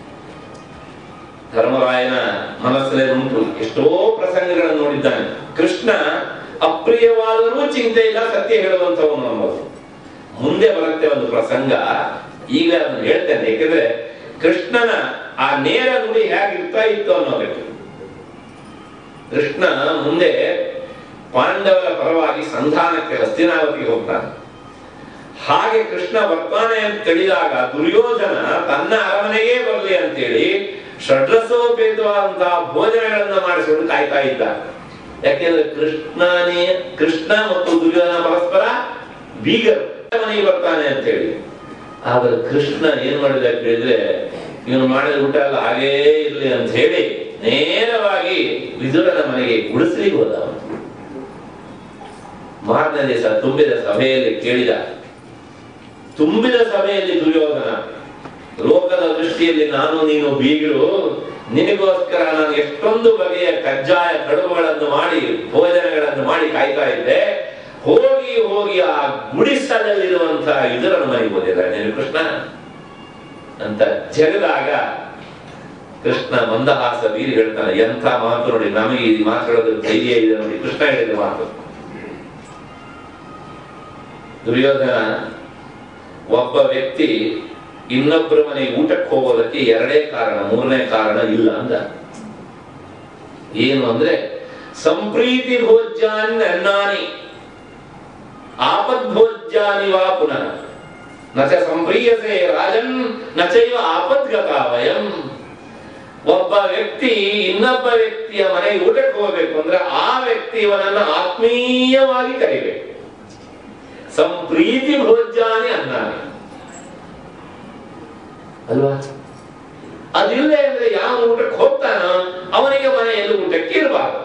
[SPEAKER 1] ಧರ್ಮರಾಯನ ಮನಸ್ಸಲ್ಲಿ ಉಂಟು, ಎಷ್ಟೋ ಪ್ರಸಂಗಗಳನ್ನು ನೋಡಿದ್ದಾನೆ. ಕೃಷ್ಣ ಅಪ್ರಿಯವಾದರೂ ಚಿಂತೆ ಇಲ್ಲ, ಸತ್ಯ ಹೇಳುವಂತವನು ಅನ್ನೋದು. ಮುಂದೆ ಬರುತ್ತೆ ಒಂದು ಪ್ರಸಂಗ, ಈಗ ಅದನ್ನು ಹೇಳ್ತೇನೆ. ಯಾಕೆಂದ್ರೆ ಕೃಷ್ಣನ ಆ ನೇರ ನುಡಿ ಹೇಗಿರ್ತಾ ಇತ್ತು ಅನ್ನೋದಕ್ಕೆ. ಕೃಷ್ಣ ಮುಂದೆ ಪಾಂಡವರ ಪರವಾಗಿ ಸಂಧಾನಕ್ಕೆ ಹಸ್ತಿನಾವತಿಗೆ ಹೋಗ್ತಾನೆ. ಹಾಗೆ ಕೃಷ್ಣ ಬರ್ತಾನೆ ಅಂತ ತಿಳಿದಾಗ ದುರ್ಯೋಧನ ತನ್ನ ಅರಮನೆಗೆ ಬರಲಿ ಅಂತೇಳಿ ಷಡ್ರಸೋಪೇತವಾದಂತಹ ಭೋಜನಗಳನ್ನ ಮಾಡಿಸಿಕೊಂಡು ಕಾಯ್ತಾ ಇದ್ದ. ಯಾಕೆಂದ್ರೆ ಕೃಷ್ಣ ಮತ್ತು ದುರ್ಯೋಧನ ಪರಸ್ಪರ ಬೀಗರು, ಮನೆಗೆ ಬರ್ತಾನೆ ಅಂತ ಹೇಳಿ. ಆದ್ರೆ ಕೃಷ್ಣ ಏನ್ ಮಾಡಿದ ಕೇಳಿದ್ರೆ, ಇವನು ಮಾಡಿದ ಊಟ ಎಲ್ಲ ಹಾಗೇ ಇರ್ಲಿ ಅಂತ ಹೇಳಿ ನೇರವಾಗಿ ವಿದುರನ ಮನೆಗೆ ಗುಡಿಸಲಿಕ್ಕೆ ಹೋದ. ಮಾರನೇ ದಿವಸ ತುಂಬಿದ ಸಭೆಯಲ್ಲಿ ಕೇಳಿದ. ತುಂಬಿದ ಸಭೆಯಲ್ಲಿ ದುರ್ಯೋಧನ, ಲೋಕದ ದೃಷ್ಟಿಯಲ್ಲಿ ನಾನು ನೀನು ಬೀಗರು, ನಿನಗೋಸ್ಕರ ನಾನು ಎಷ್ಟೊಂದು ಬಗೆಯ ಕಜ್ಜಾಯ ಕಡುಬುಗಳನ್ನು ಮಾಡಿ ಭೋಜನಗಳನ್ನು ಮಾಡಿ ಕಾಯ್ತಾ ಇದ್ದೆ. ಹೋಗಿ ಹೋಗಿ ಆ ಗುಡಿಸಲಲ್ಲಿರುವಂತಹ ವಿದುರನ ಮನೆಗೆ ಹೋದಿಲ್ಲ ನೀನು ಕೃಷ್ಣ ಅಂತ ಜಗದಾಗ ಕೃಷ್ಣ ಮಂದಹಾಸ ಬೀರಿ ಹೇಳ್ತಾನೆ. ಎಂಥ ಮಾತು ನೋಡಿ, ನಮಗೆ ಈ ಮಾತುಗಳದ್ದು ಧೈರ್ಯ ಇದೆ ನೋಡಿ. ಕೃಷ್ಣ ಹೇಳಿದ ಮಾತು. ದುರ್ಯೋಧನ ಒಬ್ಬ ವ್ಯಕ್ತಿ ಇನ್ನೊಬ್ಬರ ಮನೆಗೆ ಊಟಕ್ಕೆ ಹೋಗೋದಕ್ಕೆ ಎರಡೇ ಕಾರಣ, ಮೂರನೇ ಕಾರಣ ಇಲ್ಲ ಅಂದ. ಏನು ಅಂದ್ರೆ ಸಂಪ್ರೀತಿ ಭೋಜ್ಯಾನಿ ಅನ್ನಾನಿ ಆಪದ್ ಭೋಜ್ಯಾನಿ ವಾ ಪುನಃ ನಚ ಸಂಪ್ರೀಯಸೆ ರಾಜನ್ ನಚೈವ ಆಪದ್ಗತಾ ವಯಂ. ಒಬ್ಬ ವ್ಯಕ್ತಿ ಇನ್ನೊಬ್ಬ ವ್ಯಕ್ತಿಯ ಮನೆಗೆ ಊಟಕ್ಕೆ ಹೋಗ್ಬೇಕು ಅಂದ್ರೆ ಆ ವ್ಯಕ್ತಿ ಇವನನ್ನ ಆತ್ಮೀಯವಾಗಿ ಕರಿಬೇಕು. ಸಂಪ್ರೀತಿ ಭೋಜ್ಯಾನಿ ಅನ್ನಾನಿ ಅಲ್ವಾ? ಅದಿಲ್ಲ ಅಂದ್ರೆ ಯಾವ ಊಟಕ್ಕೆ ಹೋಗ್ತಾನೋ ಅವನಿಗೆ ಮನೆಯಲ್ಲಿ ಊಟಕ್ಕೆ ಇರಬಾರದು.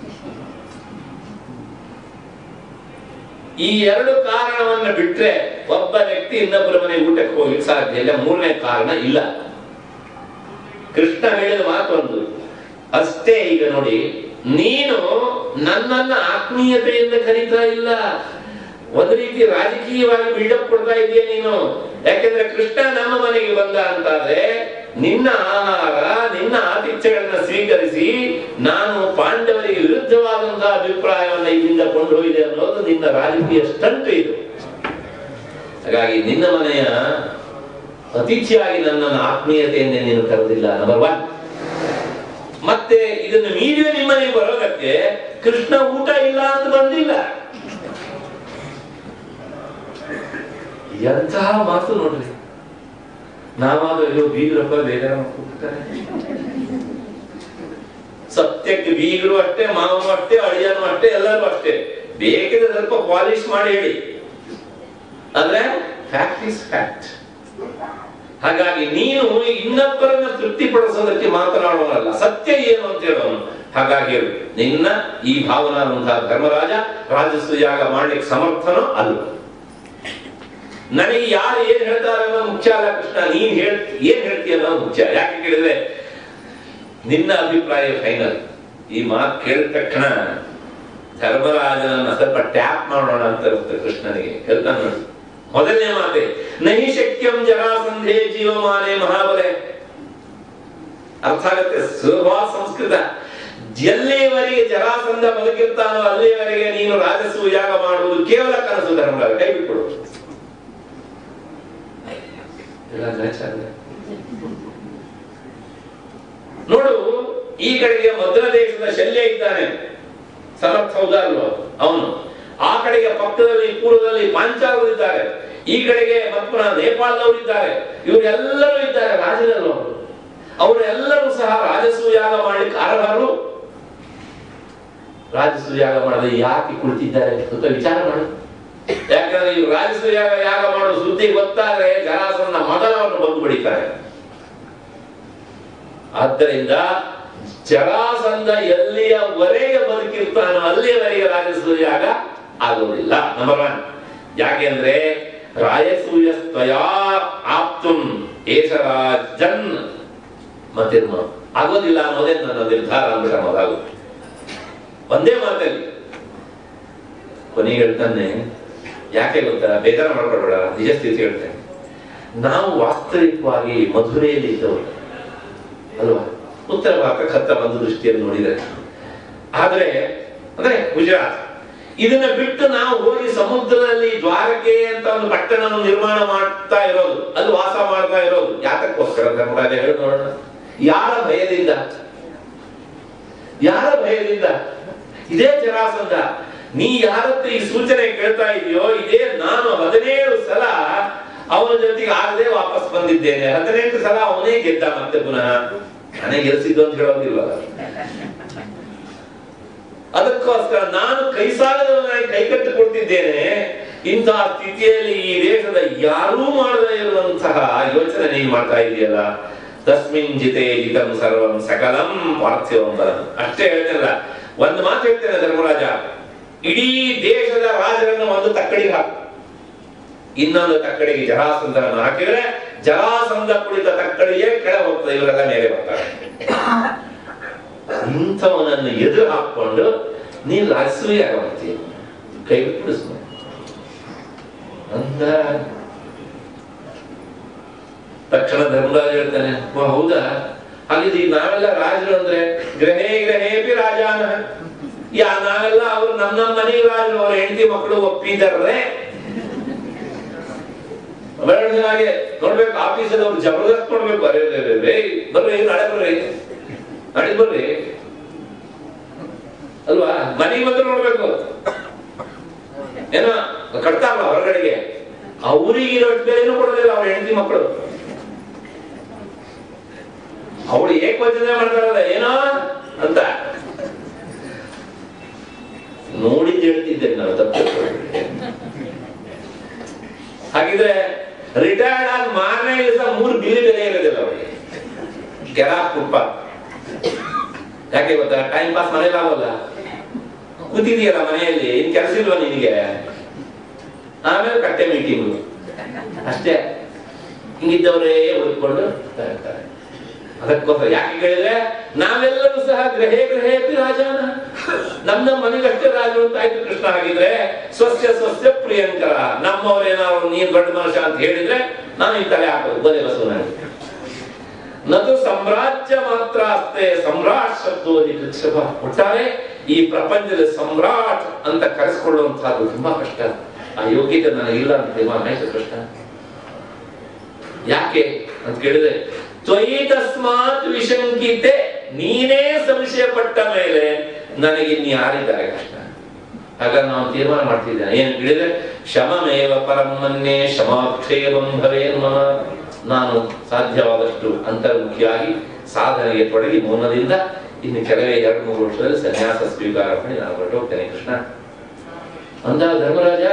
[SPEAKER 1] ಈ ಎರಡು ಕಾರಣವನ್ನ ಬಿಟ್ರೆ ಒಬ್ಬ ವ್ಯಕ್ತಿ ಇನ್ನೊಬ್ಬರ ಮನೆ ಊಟಕ್ಕೆ ಹೋಗ್ಲಿಕ್ಕೆ ಸಾಧ್ಯ ಇಲ್ಲ. ಮೂರನೇ ಕಾರಣ ಇಲ್ಲ. ಕೃಷ್ಣ ಹೇಳಿದ ಮಾತೊಂದು ಅಷ್ಟೇ. ಈಗ ನೋಡಿ, ನೀನು ನನ್ನನ್ನ ಆತ್ಮೀಯತೆಯಿಂದ ಕರೀತಾ ಇಲ್ಲ, ಒಂದು ರೀತಿ ರಾಜಕೀಯವಾಗಿ ಬಿಲ್ಡಪ್ ಕೊಡ್ತಾ ಇದೆಯಾ ನೀನು. ಯಾಕೆಂದ್ರೆ ಕೃಷ್ಣ ನಮ್ಮ ಮನೆಗೆ ಬಂದ ಅಂತಾದ್ರೆ ನಿನ್ನ ಆಹಾರ, ನಿನ್ನ ಆತಿಥ್ಯಗಳನ್ನ ಸ್ವೀಕರಿಸಿ ನಾನು ಪಾಂಡವರಿಗೆ ವಿರುದ್ಧವಾದಂತಹ ಅಭಿಪ್ರಾಯವನ್ನ ಇಲ್ಲಿಂದ ಕೊಂಡು ಹೋಗಿದೆ ಅನ್ನೋದು ನಿನ್ನ ರಾಜಕೀಯ ಸ್ಟಂಟ್ ಇದು. ಹಾಗಾಗಿ ನಿನ್ನ ಮನೆಯ ಅತಿಥಿಯಾಗಿ ನನ್ನ ಆತ್ಮೀಯತೆಯನ್ನೇ ನೀನು ಕರೆದಿಲ್ಲ, ನಂಬರ್ 1. ಮತ್ತೆ ಇದನ್ನು ಮೀರಿದ ನಿಮ್ಮನೆಗೆ ಬರೋದಕ್ಕೆ ಕೃಷ್ಣ ಊಟ ಇಲ್ಲ ಅಂತ ಬಂದಿಲ್ಲ. ಎಂತಹ ಮಾತು ನೋಡ್ರಿ. ನಾವಾದ್ರೂ ಬೀಗ್ರಪ್ಪ ಬೇಜಾರ ಮಾಡ್ಕೊಡ್ತಾರೆ. ಸತ್ಯಕ್ಕೆ ಬೀಗರು ಅಷ್ಟೇ, ಮಾವನು ಅಷ್ಟೇ, ಅಳಿಯನು ಅಷ್ಟೇ, ಎಲ್ಲರೂ ಅಷ್ಟೇ. ಬೇಕಿದ್ರೆ ಸ್ವಲ್ಪ ಪಾಲಿಶ್ ಮಾಡಿ ಹೇಳಿ, ಆದ್ರೆ ಫ್ಯಾಕ್ಟ್ ಇಸ್ ಫ್ಯಾಕ್ಟ್. ಹಾಗಾಗಿ ನೀನು ಇನ್ನೊಬ್ಬರನ್ನ ತೃಪ್ತಿಪಡಿಸೋದಕ್ಕೆ ಮಾತನಾಡೋನಲ್ಲ, ಸತ್ಯ ಏನು ಅಂತ ಹೇಳೋನು. ಹಾಗಾಗಿ ನಿನ್ನ ಈ ಭಾವನಾದಂತಹ ಧರ್ಮರಾಜ ರಾಜಸು ಯಾಗ ಮಾಡ್ಲಿಕ್ಕೆ ಸಮರ್ಥನೋ ಅಲ್ಲ. ನನಗೆ ಯಾರು ಏನ್ ಹೇಳ್ತಾರೆ ಅನ್ನೋದು ಮುಖ್ಯ ಅಲ್ಲ ಕೃಷ್ಣ, ನೀನ್ ಏನ್ ಹೇಳ್ತೀಯ ಅನ್ನೋದು ಮುಖ್ಯ. ಯಾಕೆ ಕೇಳಿದ್ರೆ ನಿನ್ನ ಅಭಿಪ್ರಾಯ ಫೈನಲ್. ಈ ಮಾತು ಕೇಳಿದ ತಕ್ಷಣ ಧರ್ಮರಾಜನನ್ನ ಸ್ವಲ್ಪ ಟ್ಯಾಪ್ ಮಾಡೋಣ ಅಂತ ಇರುತ್ತೆ ಕೃಷ್ಣನಿಗೆ. ಹೇಳ್ತಾನೆ ನೋಡಿ, ಮೊದಲನೇ ಮಾತೆ ನಹಿ ಶಕ್ಯಂ ಜರಾಸಂಧೇ ಜೀವಮಾನೆ ಮಹಾಬಲೆ. ಅರ್ಥ ಆಗುತ್ತೆ, ಸುಲಭ ಸಂಸ್ಕೃತ. ಎಲ್ಲಿಯವರೆಗೆ ಜರಾಸಂಧ ಬದುಕಿರ್ತಾನೋ ಅಲ್ಲಿಯವರೆಗೆ ನೀನು ರಾಜಸು ಯಾಗ ಮಾಡುವುದು ಕೇವಲ ಕನಸು. ಧರ್ಮರಾಜ ಕೈ ಬಿಟ್ಕೊಡು. ನೋಡು, ಈ ಕಡೆಗೆ ಮಧ್ಯ ದೇಶದ ಶಲ್ಯ ಇದ್ದಾನೆ, ಸಮರ್ಥ ಹೌದ ಅಲ್ವ ಅವನು. ಆ ಕಡೆಗೆ ಪಕ್ಕದಲ್ಲಿ ಪೂರ್ವದಲ್ಲಿ ಪಾಂಚಾಲರು ಇದ್ದಾರೆ, ಈ ಕಡೆಗೆ ಮತ್ಪುರ ನೇಪಾಳದವರು ಇದ್ದಾರೆ. ಇವರೆಲ್ಲರೂ ಇದ್ದಾರೆ ರಾಜರಲ್ಲೂ. ಅವರೆಲ್ಲರೂ ಸಹ ರಾಜಸೂಯಾಗ ಮಾಡ್ಲಿಕ್ಕೆ ಅರ್ಹರು. ರಾಜಸೂಯಾಗ ಮಾಡದೆ ಯಾಕೆ ಕುಳಿತಿದ್ದಾರೆ ಸ್ವಲ್ಪ ವಿಚಾರ ಮಾಡಿ. ಯಾಕಂದ್ರೆ ಈ ರಾಜಸೂಯಾಗ ಯಾಗ ಮಾಡೋ ಸುದ್ದಿ ಗೊತ್ತಾದ್ರೆ ಜರಾಸಂಧ ಮೊದಲವನ್ನು ಬಂದು ಬಿಡಿತಾರೆ. ಆದ್ದರಿಂದ ಜರಾಸಂಧ ಎಲ್ಲಿಯವರೆಗೆ ಬದುಕಿರ್ತಾನೋ ಅಲ್ಲಿಯವರೆಗೆ ರಾಜಸೂಯಾಗ ಆಗೋದಿಲ್ಲ, ನಂಬರ್ 1. ಯಾಕೆಂದ್ರೆ ರಾಯಸೂಯಸ್ತಯಾ ಆಪ್ತುಂ ಏಷರಾಜನ್ ಮತ್ತೆ ಆಗೋದಿಲ್ಲ ಅನ್ನೋದೇ ನನ್ನ ನಿರ್ಧಾರ ಅಂದ್ರೆ ಮೊದಲಾಗುತ್ತೆ. ಒಂದೇ ಮಾತಲ್ಲಿ ಕೊನೆಗೆ ಹೇಳ್ತಾನೆ, ಯಾಕೆ ಗೊತ್ತಾ, ಬೇಜಾರ ಮಾಡ್ಕೊಳ್ಬೇಡ, ನಿಜ ಸ್ಥಿತಿ ಹೇಳ್ತೇನೆ. ನಾವು ವಾಸ್ತವಿಕವಾಗಿ ಮಧುರೆಯಲ್ಲಿ ಇದ್ದವರು ಅಲ್ವಾ, ಉತ್ತರ ಭಾರತಕ್ಕೆ ಹತ್ತ ಒಂದು ದೃಷ್ಟಿಯಲ್ಲಿ ನೋಡಿದರೆ. ಆದ್ರೆ ಅಂದ್ರೆ ಗುಜರಾತ್ ಇದನ್ನ ಬಿಟ್ಟು ನಾವು ಹೋಗಿ ಸಮುದ್ರದಲ್ಲಿ ದ್ವಾರಕೆ ಅಂತ ಒಂದು ಪಟ್ಟಣವನ್ನು ನಿರ್ಮಾಣ ಮಾಡ್ತಾ ಇರೋದು, ಅಲ್ಲಿ ವಾಸ ಮಾಡ್ತಾ ಇರೋದು ಯಾತಕ್ಕೋಸ್ಕರ ಧರ್ಮರಾಜ ಹೇಳಿ ನೋಡೋಣ. ಯಾರ ಭಯದಿಂದ? ಯಾರ ಭಯದಿಂದ? ಇದೇ ಜರಾಸಂಧ. ನೀ ಯಾರತ್ರ ಈ ಸೂಚನೆ ಕೇಳ್ತಾ ಇದೆಯೋ, ಇದೇ ನಾನು 17 ಸಲ ಅವನ ಜೊತೆಗೆ ಆಗದೆ ವಾಪಸ್ ಬಂದಿದ್ದೇನೆ. 18 ಸಲ ಅವನೇ ಗೆದ್ದ, ಮತ್ತೆ ಪುನಃ ನಾನೇ ಗೆಲ್ಸಿದ್ದು ಅಂತ ಹೇಳೋದಿಲ್ಲ. ಅದಕ್ಕೋಸ್ಕರ ನಾನು ಕೈ ಸಾಲದವನಾಗಿ ಕೈಕಟ್ಟು ಕೊಡ್ತಿದ್ದೇನೆ. ಇಂತಹ ಸ್ಥಿತಿಯಲ್ಲಿ ಈ ದೇಶದ ಯಾರೂ ಮಾಡದೇ ಇರುವಂತಹ ಯೋಚನೆ ನೀನು ಮಾಡ್ತಾ ಇದೆಯಲ್ಲ. ತಸ್ಮಿನ್ ಜಿತೆ ಜಿತಂ ಸರ್ವಂ ಸಕಲಂ ಪಾರ್ಥಿವಂ ಬಲಂ. ಅಷ್ಟೇ ಹೇಳ್ತಿಲ್ಲ, ಒಂದು ಮಾತು ಹೇಳ್ತೇನೆ ಧರ್ಮರಾಜ, ಇಡೀ ದೇಶದ ರಾಜರನ್ನು ಒಂದು ತಕ್ಕಡಿಗೆ ಹಾಕು, ಇನ್ನೊಂದು ತಕ್ಕಡಿಗೆ ಜರಾಸಂಧನನ್ನು ಹಾಕಿದ್ರೆ ಜರಾಸಂಧ ಕುಳಿತ ತಕ್ಕಡಿಗೆ ಕೆಳ ಹೋಗ್ತದೆ, ಇವರೆಲ್ಲ ಮೇಲೆ ಬರ್ತಾರೆ. ಇಂಥವನನ್ನು ಎದುರು ಹಾಕೊಂಡು ನೀನು ರಾಜಸೂಯಾಗ ಮಾಡ್ತೀಯ, ಕೈ ಬಿಡಿಸ್ ಅಂತ ತಕ್ಷಣ ಧರ್ಮರಾಜ ಹೇಳ್ತಾನೆ, ಹೌದಾ, ಹಾಗಿದ್ರೆ ನಾವೆಲ್ಲ ರಾಜರು ಅಂದ್ರೆ ಗ್ರಹೇ ಗ್ರಹೇಪಿ ರಾಜಾನ. ನಾವೆಲ್ಲ ಅವ್ರು ನಮ್ಮ ಮನೆ ರಾಜರು, ಅವ್ರ ಹೆಂಡತಿ ಮಕ್ಕಳು ಒಪ್ಪಿದಾರೆ. ಹಾಗೆ ನೋಡ್ಬೇಕು, ಆಫೀಸಲ್ಲಿ ಅವ್ರು ಜಬರ್ದಸ್ತ್ ನೋಡ್ಬೇಕು, ಅರೇ ಬರ್ರಿ ನಾಳೆ ಬರ್ರಿ, ನಾಳೆ ಬರ್ರಿ ಅಲ್ವಾ. ಮನೆಗೆ ಬಂದ್ರೆ ನೋಡ್ಬೇಕು, ಏನೋ ಕಟ್ತಾರಲ್ಲ ಹೊರಗಡೆಗೆ, ಅವ್ರಿಗೆ ಇರೋಷ್ಟು ಬೇರೆನೂ ಕೊಡೋದಿಲ್ಲ ಅವ್ರ ಹೆಂಡತಿ ಮಕ್ಕಳು. ಅವಳು ಏಕವಚನ ಮಾಡ್ತಾರಲ್ಲ ಏನೋ ಅಂತ ನೋಡಿದ್ದು ಹೇಳ್ತಿದ್ದೇನೆ ನಾನು, ತಪ್ಪು. ಹಾಗಿದ್ರೆ ರಿಟೈರ್ಡ್ ಆದ ಮಾರನೇ ದಿವಸ 3 ಬಿಲ್ಲಿ ಬೆಲೆ ಇರೋದಿಲ್ಲ ಅವರಿಗೆ, ಕೆರ ಫುಟ್ಪಾತ್. ಯಾಕೆ ಗೊತ್ತಾ, ಟೈಮ್ ಪಾಸ್ ಮನೇಲಿ ಆಗೋಲ್ಲ, ಕೂತಿದೀಯಲ್ಲ ಮನೆಯಲ್ಲಿ, ಇನ್ ಕೆಲಸ ಇಲ್ವಾ ನಿನಗೆ, ಆಮೇಲೆ ಕಟ್ಟೆ ಮೀಟಿಂಗು ಅಷ್ಟೇ. ಹಿಂಗಿದ್ದವರೇ ಉಳ್ಕೊಂಡು ಇರ್ತಾರೆ. ಅದಕ್ಕೋಸ್ಕರ ಯಾಕೆ ಹೇಳಿದ್ರೆ ನಾವೆಲ್ಲರೂ ಸಹ ಗ್ರಹೇ ಗ್ರಹೇಪಿ ರಾಜಾನ, ನಮ್ಮ ಮನೆಗಷ್ಟೇ ರಾಜರು ಅಂತ ಆಯ್ತು ಕೃಷ್ಣ. ಆಗಿದ್ರೆ ಸ್ವಸ್ಯ ಸ್ವಸ್ಯ ಪ್ರಿಯಂಕರ, ನಮ್ಮವರೇನಾದ್ರು ನೀನ್ ದೊಡ್ಡ ಮನುಷ್ಯ ಅಂತ ಹೇಳಿದ್ರೆ ನಾನು ಈ ತಲೆ ಹಾಕೋದು ಬದೇ ಬಸವನಾಗಿ. ನದು ಸಾಮ್ರಾಜ್ಯ ಮಾತ್ರ ಅಷ್ಟೇ ಸಮ್ರಾಟ್ ಶಬ್ದೋದಿ ಕೃಷ್ಣ. ಒಟ್ಟಾರೆ ಈ ಪ್ರಪಂಚದ ಸಮ್ರಾಟ್ ಅಂತ ಕರೆಸ್ಕೊಳ್ಳುವಂತಹದ್ದು ತುಂಬಾ ಕಷ್ಟ. ಆ ಯೋಗ್ಯತೆ ನನಗಿಲ್ಲ ಅಂತ ಆಯ್ತು ಕೃಷ್ಣ. ಯಾಕೆ ಅಂತ ಕೇಳಿದ್ರೆ ತ್ವಯಿ ತಸ್ಮಾತ್ ವಿಶಂಕಿತೆ, ನೀನೇ ಸಂಶಯ ಪಟ್ಟ ಮೇಲೆ ನನಗಿನ್ನು ಯಾರಿದ್ದಾರೆ ಕೃಷ್ಣ. ಹಾಗಾಗಿ ನಾವು ತೀರ್ಮಾನ ಮಾಡ್ತಿದ್ದೇನೆ ಏನ್ ಕೇಳಿದ್ರೆ ಶಮಮೇವ ಪರಮನ್ನೇ ಶಮಾಕ್ಷೇಮಂ ಭವೇನ್ ಮಮ. ನಾನು ಸಾಧ್ಯವಾದಷ್ಟು ಅಂತರ್ಮುಖಿಯಾಗಿ ಸಾಧನೆಗೆ ತೊಡಗಿ ಮೌನದಿಂದ ಇನ್ನು ಕೆಲವೇ 2-3 ವರ್ಷದಲ್ಲಿ ಸನ್ಯಾಸ ಸ್ವೀಕಾರ ಮಾಡಿ ನಾನು ಹೊರಟೋಗ್ತೇನೆ ಕೃಷ್ಣ ಅಂದ ಧರ್ಮರಾಜ.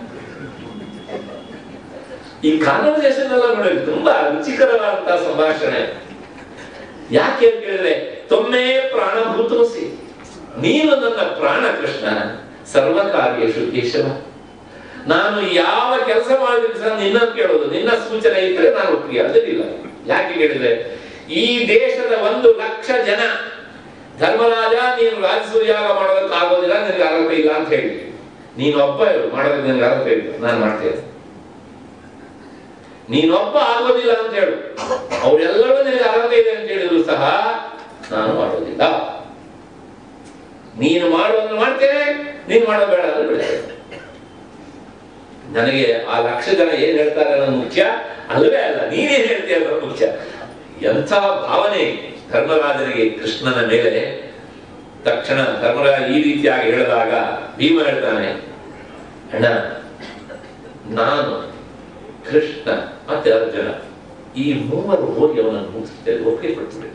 [SPEAKER 1] ಈ ಕಾನ್ವರ್ಸೇಷನ್ ಎಲ್ಲ ನೋಡಿ ತುಂಬಾ ರುಚಿಕರವಾದಂತಹ ಸಂಭಾಷಣೆ. ಯಾಕೆ ಅಂತ ಕೇಳಿದ್ರೆ ತೊಮ್ಮೆ ಪ್ರಾಣಭೂತೋಸಿ, ನೀನು ನನ್ನ ಪ್ರಾಣ ಕೃಷ್ಣ. ಸರ್ವಕಾರ್ಯೇಷು ಕೇಶವ, ನಾನು ಯಾವ ಕೆಲಸ ಮಾಡಿದ್ರೆ ಸಹ ನಿನ್ನ ಕೇಳೋದು, ನಿನ್ನ ಸೂಚನೆ ಇದ್ರೆ ನಾನು ಒಪ್ಪಿಗೆ ಅದಿಲ್ಲ. ಯಾಕೆ ಕೇಳಿದ್ರೆ ಈ ದೇಶದ 1,00,000 ಜನ ಧರ್ಮರಾಜ ನೀನು ರಾಜಸೂಯಾಗ ಮಾಡೋದಕ್ಕೆ ಆಗೋದಿಲ್ಲ, ನಿನಗೆ ಅರ್ಹತೆ ಇಲ್ಲ ಅಂತ ಹೇಳಿ ನೀನೊಬ್ಬ ಮಾಡೋದಕ್ಕೆ ನಿನಗೆ ಅರ್ಹತೆ ಇಲ್ಲ, ನಾನು ಮಾಡ್ತೇನೆ. ನೀನೊಬ್ಬ ಆಗೋದಿಲ್ಲ ಅಂತ ಹೇಳು, ಅವರೆಲ್ಲರೂ ನಿನಗೆ ಅರ್ಹತೆ ಇದೆ ಅಂತ ಹೇಳಿದ್ರು ಸಹ ನಾನು ಮಾಡೋದಿಲ್ಲ. ನೀನು ಮಾಡುವನ್ನು ಮಾಡ್ತೇನೆ, ನೀನು ಮಾಡೋದು ಬೇಡ ಅಂದ್ರೆ ಬಿಡ್ತೇನೆ. ನನಗೆ ಆ 1,00,000 ಜನ ಏನ್ ಹೇಳ್ತಾರೆ ಅನ್ನೋದು ಮುಖ್ಯ ಅಲ್ವೇ ಅಲ್ಲ, ನೀನೇನ್ ಹೇಳ್ತೀಯ ಅನ್ನೋದು ಮುಖ್ಯ. ಎಂಥ ಭಾವನೆ ಧರ್ಮರಾಜನಿಗೆ ಕೃಷ್ಣನ ಮೇಲೆ. ತಕ್ಷಣ ಧರ್ಮರಾಜ ಈ ರೀತಿಯಾಗಿ ಹೇಳಿದಾಗ ಭೀಮ ಹೇಳ್ತಾನೆ, ಅಣ್ಣ ನಾನು ಕೃಷ್ಣ ಮತ್ತೆ ಅರ್ಜುನ ಈ 3 ಹೋಗಿ ಅವನನ್ನು ಮುಗಿಸ್ತೇವೆ, ಒಪ್ಪಿಗೆ ಕೊಡ್ತೇವೆ.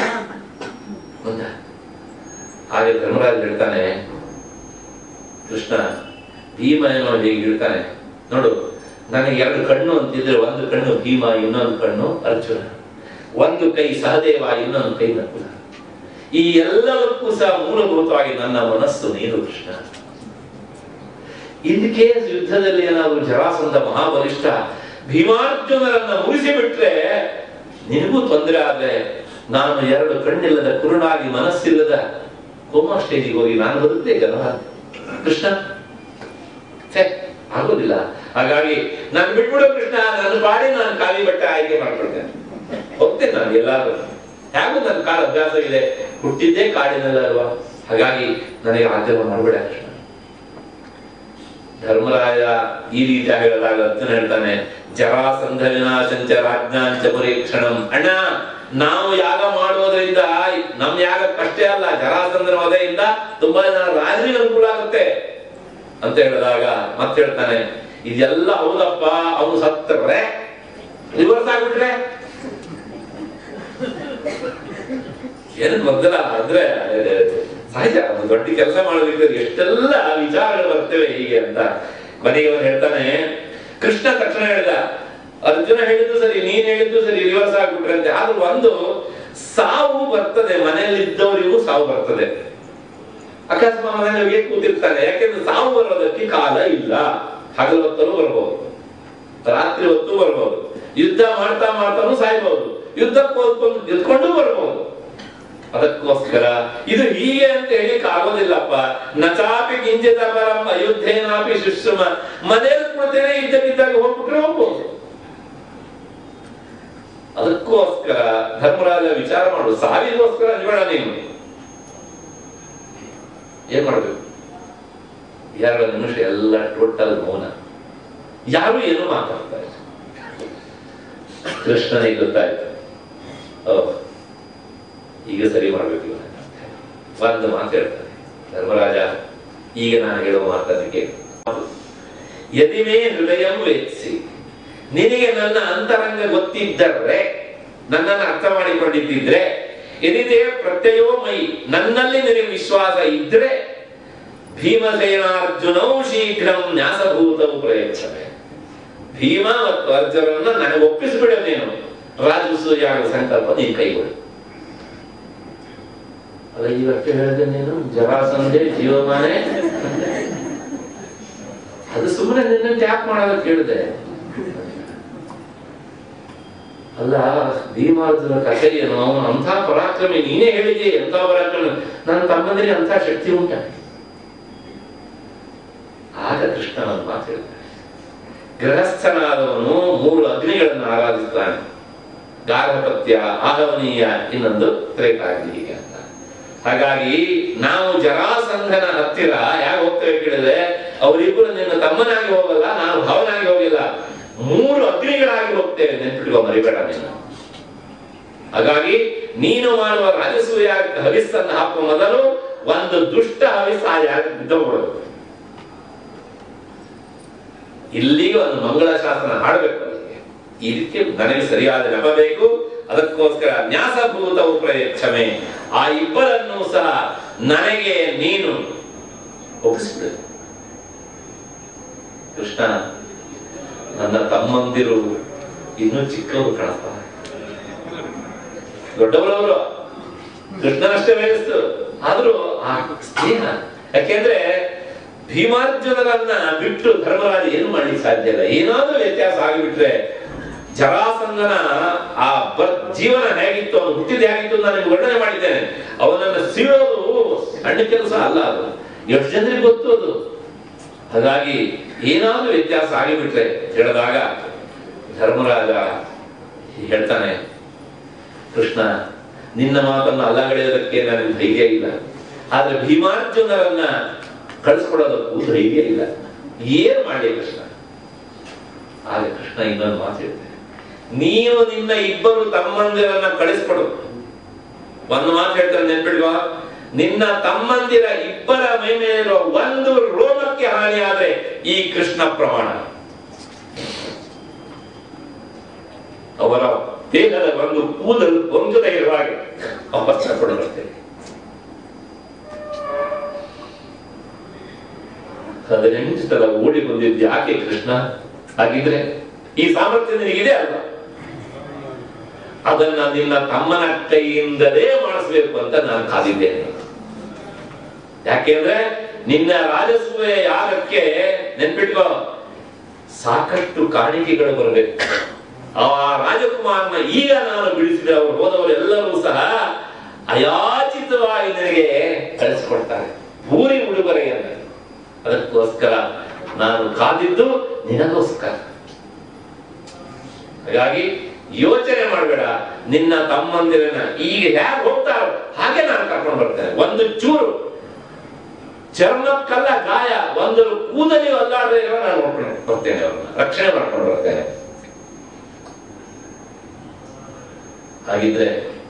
[SPEAKER 1] ಹಾಗೆ ಧರ್ಮರಾಜ ಹೇಳ್ತಾನೆ, ಕೃಷ್ಣ ಭೀಮ ಏನೋ ಹೀಗೆ ಹೇಳ್ತಾನೆ, ನೋಡು ನನಗೆ 2 ಕಣ್ಣು ಅಂತಿದ್ರೆ, ಒಂದು ಕಣ್ಣು ಭೀಮ, ಇನ್ನೊಂದು ಕಣ್ಣು ಅರ್ಜುನ, ಒಂದು ಕೈ ಸಹದೇವ, ಇನ್ನೊಂದು ಕೈ ನಕುಲ. ಈ ಎಲ್ಲವಕ್ಕೂ ಸಹ ಮೂಲಭೂತವಾಗಿ ನನ್ನ ಮನಸ್ಸು ನೀನು ಕೃಷ್ಣ. ಇನ್ ಕೇಸ್ ಯುದ್ಧದಲ್ಲಿ ಏನಾದ್ರು ಜರಾಸಂಧ ಮಹಾಬಲಿಷ್ಠ ಭೀಮಾರ್ಜುನರನ್ನ ಮುಗಿಸಿಬಿಟ್ರೆ ನಿನಗೂ ತೊಂದರೆ ಆದ್ರೆ ನಾನು 2 ಕಣ್ಣಿಲ್ಲದ ಕುರುಡಾಗಿ ಮನಸ್ಸಿಲ್ಲದ ಕೋಮಾ ಸ್ಟೇಜಿಗೆ ಹೋಗಿ ನಾನು ಬದುಕ್ತೆ ಗರ್ವ ಕೃಷ್ಣ ಆಗೋದಿಲ್ಲ. ಹಾಗಾಗಿ ನಾನು ಬಿಟ್ಬಿಡೋ ಕೃಷ್ಣ, ನನ್ನ ಪಾಡಿ ನಾನು ಖಾಲಿ ಬಟ್ಟೆ ಆಯ್ಕೆ ಮಾಡ್ಕೊಳ್ತೇನೆ, ಹೋಗ್ತೇನೆ ನಾನು ಎಲ್ಲಾದ್ರೂ. ಹೇಗೂ ನನ್ನ ಕಾಲ ಅಭ್ಯಾಸ ಇದೆ, ಹುಟ್ಟಿದ್ದೇ ಕಾಡಿನಲ್ಲ ಅಲ್ವಾ, ಹಾಗಾಗಿ ನನಗೆ ಆಚರಣೆ ಮಾಡಬೇಡ ಕೃಷ್ಣ. ಧರ್ಮರಾಯ ಈ ರೀತಿ ಹೇಳಿದಾಗ ಅರ್ಜುನ ಹೇಳ್ತಾನೆ, ಜರಾಸಂಧ ವಿನಾಶಂಚ ರಾಜ್ಞಾಂಚ ಪರೀಕ್ಷಣಂ. ಅಣ್ಣ ನಾವು ಯಾಗ ಮಾಡೋದ್ರಿಂದ ನಮ್ ಯಾಗಕ್ಕಷ್ಟೇ ಅಲ್ಲ, ಜರಾಸಂಧನ ವಧೆಯಿಂದ ತುಂಬಾ ಜನ ರಾಜನಿಗೆ ಅನುಕೂಲ ಆಗುತ್ತೆ ಅಂತ ಹೇಳಿದಾಗ ಮತ್ತೆ ಹೇಳ್ತಾನೆ, ಇದೆಲ್ಲ ಹೌದಪ್ಪ, ಅವನು ಸತ್ತರೆ ರಿವರ್ಸ್ ಆಗ್ಬಿಟ್ರೆ ಏನು ಮೊದಲ ಅಂದ್ರೆ ಸಹಜ, ಒಂದು ದೊಡ್ಡ ಕೆಲಸ ಮಾಡೋದಿಕ್ಕೆ ಎಷ್ಟೆಲ್ಲ ವಿಚಾರಗಳು ಬರ್ತೇವೆ ಹೀಗೆ ಅಂತ. ಕೊನೆಗೆ ಅವನು ಹೇಳ್ತಾನೆ, ಕೃಷ್ಣ ತಕ್ಷಣ ಹೇಳ್ದ, ಅರ್ಜುನ ಹೇಳಿದ್ದು ಸರಿ, ನೀನ್ ಹೇಳಿದ್ದು ಸರಿ, ರಿವರ್ಸ್ ಆಗ್ಬಿಟ್ರೆ ಅಂತ. ಆದ್ರೂ ಒಂದು ಸಾವು ಬರ್ತದೆ, ಮನೆಯಲ್ಲಿದ್ದವರಿಗೂ ಸಾವು ಬರ್ತದೆ. ಅಕಸ್ಮಾತ್ ಮನೆಯಲ್ಲಿ ಕೂತಿರ್ತಾನೆ, ಯಾಕೆಂದ್ರೆ ಸಾವು ಬರೋದಕ್ಕೆ ಕಾಲ ಇಲ್ಲ. ಹಗಲು ಹೊತ್ತಲು ಬರ್ಬೋದು, ರಾತ್ರಿ ಹೊತ್ತು ಬರ್ಬೋದು, ಯುದ್ಧ ಮಾಡ್ತಾ ಮಾಡ್ತಾನು ಸಾಯ್ಬಹುದು, ಯುದ್ಧಕ್ಕೆ ಹೋದ್ಕೊಂಡು ಗೆದ್ಕೊಂಡು ಬರ್ಬೋದು. ಅದಕ್ಕೋಸ್ಕರ ಇದು ಹೀಗೆ ಅಂತ ಹೇಳಿಕ್ ಆಗೋದಿಲ್ಲಪ್ಪ. ನಚಾಪಿ ಕಿಂಚಿತ ಪರಂ ಅಯುದ್ಧೇನಾಪಿ ಶುಶ್ರಮ. ಮನೆಯಲ್ಲಿ ಕೊಡ್ತೇನೆ, ಇದ್ದಕ್ಕಿದ್ದಾಗ ಹೋಗ್ಬಿಟ್ರೆ ಹೋಗ್ಬೋದು. ಅದಕ್ಕೋಸ್ಕರ ಧರ್ಮರಾಜ ವಿಚಾರ ಮಾಡು, ಸಾವಿಗೋಸ್ಕರ ಅಂಜಬೇಡ ನೀನು. ಏನ್ ಮಾಡ್ಬೇಕು? 2 ನಿಮಿಷ ಎಲ್ಲ ಟೋಟಲ್ ಮೌನ, ಯಾರು ಏನು ಮಾತಾಡ್ತಾರೆ. ಕೃಷ್ಣನಿಗೆ ಗೊತ್ತಾಯ್ತು, ಈಗ ಸರಿ ಮಾಡ್ಬೇಕು. ಒಂದು ಮಾತು ಹೇಳ್ತಾನೆ ಧರ್ಮರಾಜ, ಈಗ ನಾನು ಹೇಳುವ ಮಾತನಿಗೆ, ಯದಿಮೇ ಹೃದಯಂ ವೇತ್ಸಿ, ನಿನಗೆ ನನ್ನ ಅಂತರಂಗ ಗೊತ್ತಿದ್ದರೆ, ನನ್ನನ್ನು ಅರ್ಥ ಮಾಡಿಕೊಂಡಿದ್ದಿದ್ರೆ, ಎನಿದೆ ಪ್ರತ್ಯಯೋ ಮೈ, ನನ್ನಲ್ಲಿ ನಿನಗೆ ವಿಶ್ವಾಸ ಇದ್ರೆ, ಭೀಮಸೇನಾರ್ಜುನೌ ಶೀಘ್ರಂ ನ್ಯಾಸಭೂತವು ಪ್ರಯತ್ಸವೆ. ಭೀಮ ಮತ್ತು ಅರ್ಜುನನ್ನ ನನಗೆ ಒಪ್ಪಿಸಿಬಿಡ, ನೀನು ರಾಜಸೂಯಾಗ ಸಂಕಲ್ಪ ನೀನು ಕೈಗೊಳ್ಳಿ. ಅಲ್ಲ ಇವತ್ತು ಹೇಳಿದೆ ನೀನು ಜರಾಸಂಧೆ ಜೀವಮಾನೆ, ಅದು ಸುಮ್ಮನೆ ನಿನ್ನ ಟ್ಯಾಪ್ ಮಾಡೋದಕ್ಕೆ ಹೇಳಿದೆ. ಅಲ್ಲ ಭೀಮಾರ್ಜುನ ಕಥೆ ಏನು, ಅವನು ಅಂಥ ಪರಾಕ್ರಮಿ, ನೀನೇ ಹೇಳಿದೆ ಎಂಥ ಪರಾಕ್ರಮಿ, ನನ್ನ ತಮ್ಮಂದಿರಿಗೆ ಅಂಥ ಶಕ್ತಿ ಉಂಟ. ಆಗ ಕೃಷ್ಣನನ್ನು ಮಾತು ಹೇಳ್ತಾನೆ, ಗೃಹಸ್ಥನಾದವನು 3 ಅಗ್ನಿಗಳನ್ನು ಆರಾಧಿಸ್ತಾನೆ, ಗಾರ್ಹಪತ್ಯ, ಆಹವನೀಯ, ಇನ್ನೊಂದು ತ್ರೇತಾಗ್ನಿ ಅಂತ. ಹಾಗಾಗಿ ನಾವು ಜರಾಸಂಧನ ಹತ್ತಿರ ಯಾಕೆ ಹೋಗ್ತೇವೆ ಕೇಳಿದ್ರೆ, ಅವರಿಬ್ಬರು ನಿನ್ನ ತಮ್ಮನಾಗಿ ಹೋಗಲ್ಲ, ನಾನು ಭಾವನಾಗಿ ಹೋಗಿಲ್ಲ, 3 ಅಗ್ನಿಗಳಾಗಿ ಹೋಗ್ತೇವೆ, ನೆನ್ಪಿಟ್ಕೋ, ಮರಿಬೇಡ ನೀನು. ಹಾಗಾಗಿ ನೀನು ಮಾಡುವ ರಾಜಸೂಯ ಹವಿಸ್ಸನ್ನು ಹಾಕುವ ಮೊದಲು ಒಂದು ದುಷ್ಟ ಹವಿಸ್ಸ ಆ ಜಾಗಕ್ಕೆ ಬಿದ್ದೋಗ್ಬಿಡೋದು. ಇಲ್ಲಿಗೆ ಒಂದು ಮಂಗಳಶಾಸನ ಹಾಡಬೇಕು ಅವರಿಗೆ. ಈ ರೀತಿ ನನಗೆ ಸರಿಯಾದ ನೆಪ ಬೇಕು, ಅದಕ್ಕೋಸ್ಕರ ನ್ಯಾಸಭೂತವು ಪ್ರಯಚ್ಛಮೆ, ಆ ಇಬ್ಬರನ್ನು ಸಹ ನನಗೆ ನೀನು ಒಪ್ಪಿಸಿಬಿಡು. ಕೃಷ್ಣ, ನನ್ನ ತಮ್ಮಂದಿರು ಇನ್ನೂ ಚಿಕ್ಕವರು ಕಾಣಿಸ್ತಾರೆ, ದೊಡ್ಡವರವರು ಕೃಷ್ಣನಷ್ಟೇ ವಯಸ್ಸು, ಆದ್ರೂ ಆ ಸ್ನೇಹ. ಯಾಕೆಂದ್ರೆ ಭೀಮಾರ್ಜುನರನ್ನ ಬಿಟ್ಟು ಧರ್ಮರಾಜ ಏನು ಮಾಡ್ಲಿಕ್ಕೆ ಸಾಧ್ಯ ಇಲ್ಲ. ಏನಾದ್ರೂ ವ್ಯತ್ಯಾಸ ಆಗಿಬಿಟ್ರೆ, ಜರಾಸಂಧನ ಆ ಜೀವನ ಹೇಗಿತ್ತು, ಅವನು ಹುಟ್ಟಿದ ಹೇಗಿತ್ತು ನಾನು ನಿಮ್ಗೆ ವರ್ಣನೆ ಮಾಡಿದ್ದೇನೆ. ಅವನನ್ನು ಸೀಳೋದು ಸಣ್ಣ ಕೆಲಸ ಅಲ್ಲ, ಅದು ಎಷ್ಟು ಜನರಿಗೆ ಗೊತ್ತು ಅದು. ಹಾಗಾಗಿ ಏನಾದ್ರೂ ವ್ಯತ್ಯಾಸ ಆಗಿಬಿಟ್ರೆ ಹೇಳಿದಾಗ ಧರ್ಮರಾಜ ಹೇಳ್ತಾನೆ, ಕೃಷ್ಣ, ನಿನ್ನ ಮಾತನ್ನು ಅಲ್ಲಗಳೆಯೋದಕ್ಕೆ ನನಗೆ ಧೈರ್ಯ ಇಲ್ಲ, ಆದ್ರೆ ಭೀಮಾರ್ಜುನರನ್ನ ಕಳಿಸ್ಕೊಡೋದಕ್ಕೂ ಧೈರ್ಯ ಇಲ್ಲ, ಏನ್ ಮಾಡಿ ಕೃಷ್ಣ. ಆಗ ಕೃಷ್ಣ ಇನ್ನೊಂದು ಮಾತು ಹೇಳ್ತಾನೆ, ನೀವು ನಿನ್ನ ಇಬ್ಬರು ತಮ್ಮಂದಿರನ್ನ ಕಳಿಸ್ಕೊಡು. ಒಂದು ಮಾತು ಹೇಳ್ತಾನೆ, ನೆನ್ಪಿಡುವ, ನಿನ್ನ ತಮ್ಮಂದಿರ ಇಬ್ಬರ ಮೈ ಮೇಲಿರುವ 1 ರೋಮಕ್ಕೆ ಹಾನಿಯಾದ್ರೆ ಈ ಕೃಷ್ಣ ಪ್ರಮಾಣ, ಅವರ ದೇಹದ 1 ಕೂದಲು ಒಂದುದ ಇರುವ ಹಾಗೆ ವಾಪಸ್ ತಗೊಂಡು ಬರ್ತೇವೆ. 18 ಸಲ ಓಡಿ ಬಂದಿದ್ದು ಯಾಕೆ ಕೃಷ್ಣ? ಹಾಗಿದ್ರೆ ಈ ಸಾಮರ್ಥ್ಯ ನಿನಗಿದೆ ಅಲ್ವಾ, ಅದನ್ನ ನಿನ್ನ ತಮ್ಮನ ಕೈಯಿಂದಲೇ ಮಾಡಿಸ್ಬೇಕು ಅಂತ ನಾನು ಕಾದಿದ್ದೇನೆ. ಯಾಕೆಂದ್ರೆ ನಿನ್ನ ರಾಜಸೂಯ ಯಾಗಕ್ಕೆ ನೆನ್ಪಿಟ್ಕೋ, ಸಾಕಷ್ಟು ಕಾಣಿಕೆಗಳು ಬರಬೇಕು. ಆ ರಾಜಕುಮಾರನ ಈಗ ನಾನು ಬಿಡಿಸಿದ ಅವರು ಹೋದವರೆಲ್ಲರೂ ಸಹ ಅಯಾಚಿತವಾಗಿ ನನಗೆ ಕಳಿಸಿಕೊಡ್ತಾರೆ, ಭೂರಿ ಉಡುಗೊರೆಯನ್ನ. ಅದಕ್ಕೋಸ್ಕರ ನಾನು ಕಾದಿದ್ದು ನಿನಗೋಸ್ಕರ. ಹಾಗಾಗಿ ಯೋಚನೆ ಮಾಡಬೇಡ, ನಿನ್ನ ತಮ್ಮಂದಿರನ್ನ ಈಗ ಹೇಗೆ ಹೋಗ್ತಾರೋ ಹಾಗೆ ನಾನು ಕರ್ಕೊಂಡು ಬರ್ತೇನೆ. 1 ಚೂರು ಚರ್ಮಕ್ಕಲ್ಲ ಗಾಯ, 1 ಕೂದಲಿ ಅಲ್ಲಾಡದೆ ನಾನು ನೋಡ್ಕೊಂಡು ಬರ್ತೇನೆ, ಅವ್ರನ್ನ ರಕ್ಷಣೆ ಮಾಡ್ಕೊಂಡು ಬರ್ತೇನೆ. ಹಾಗಿದ್ರೆ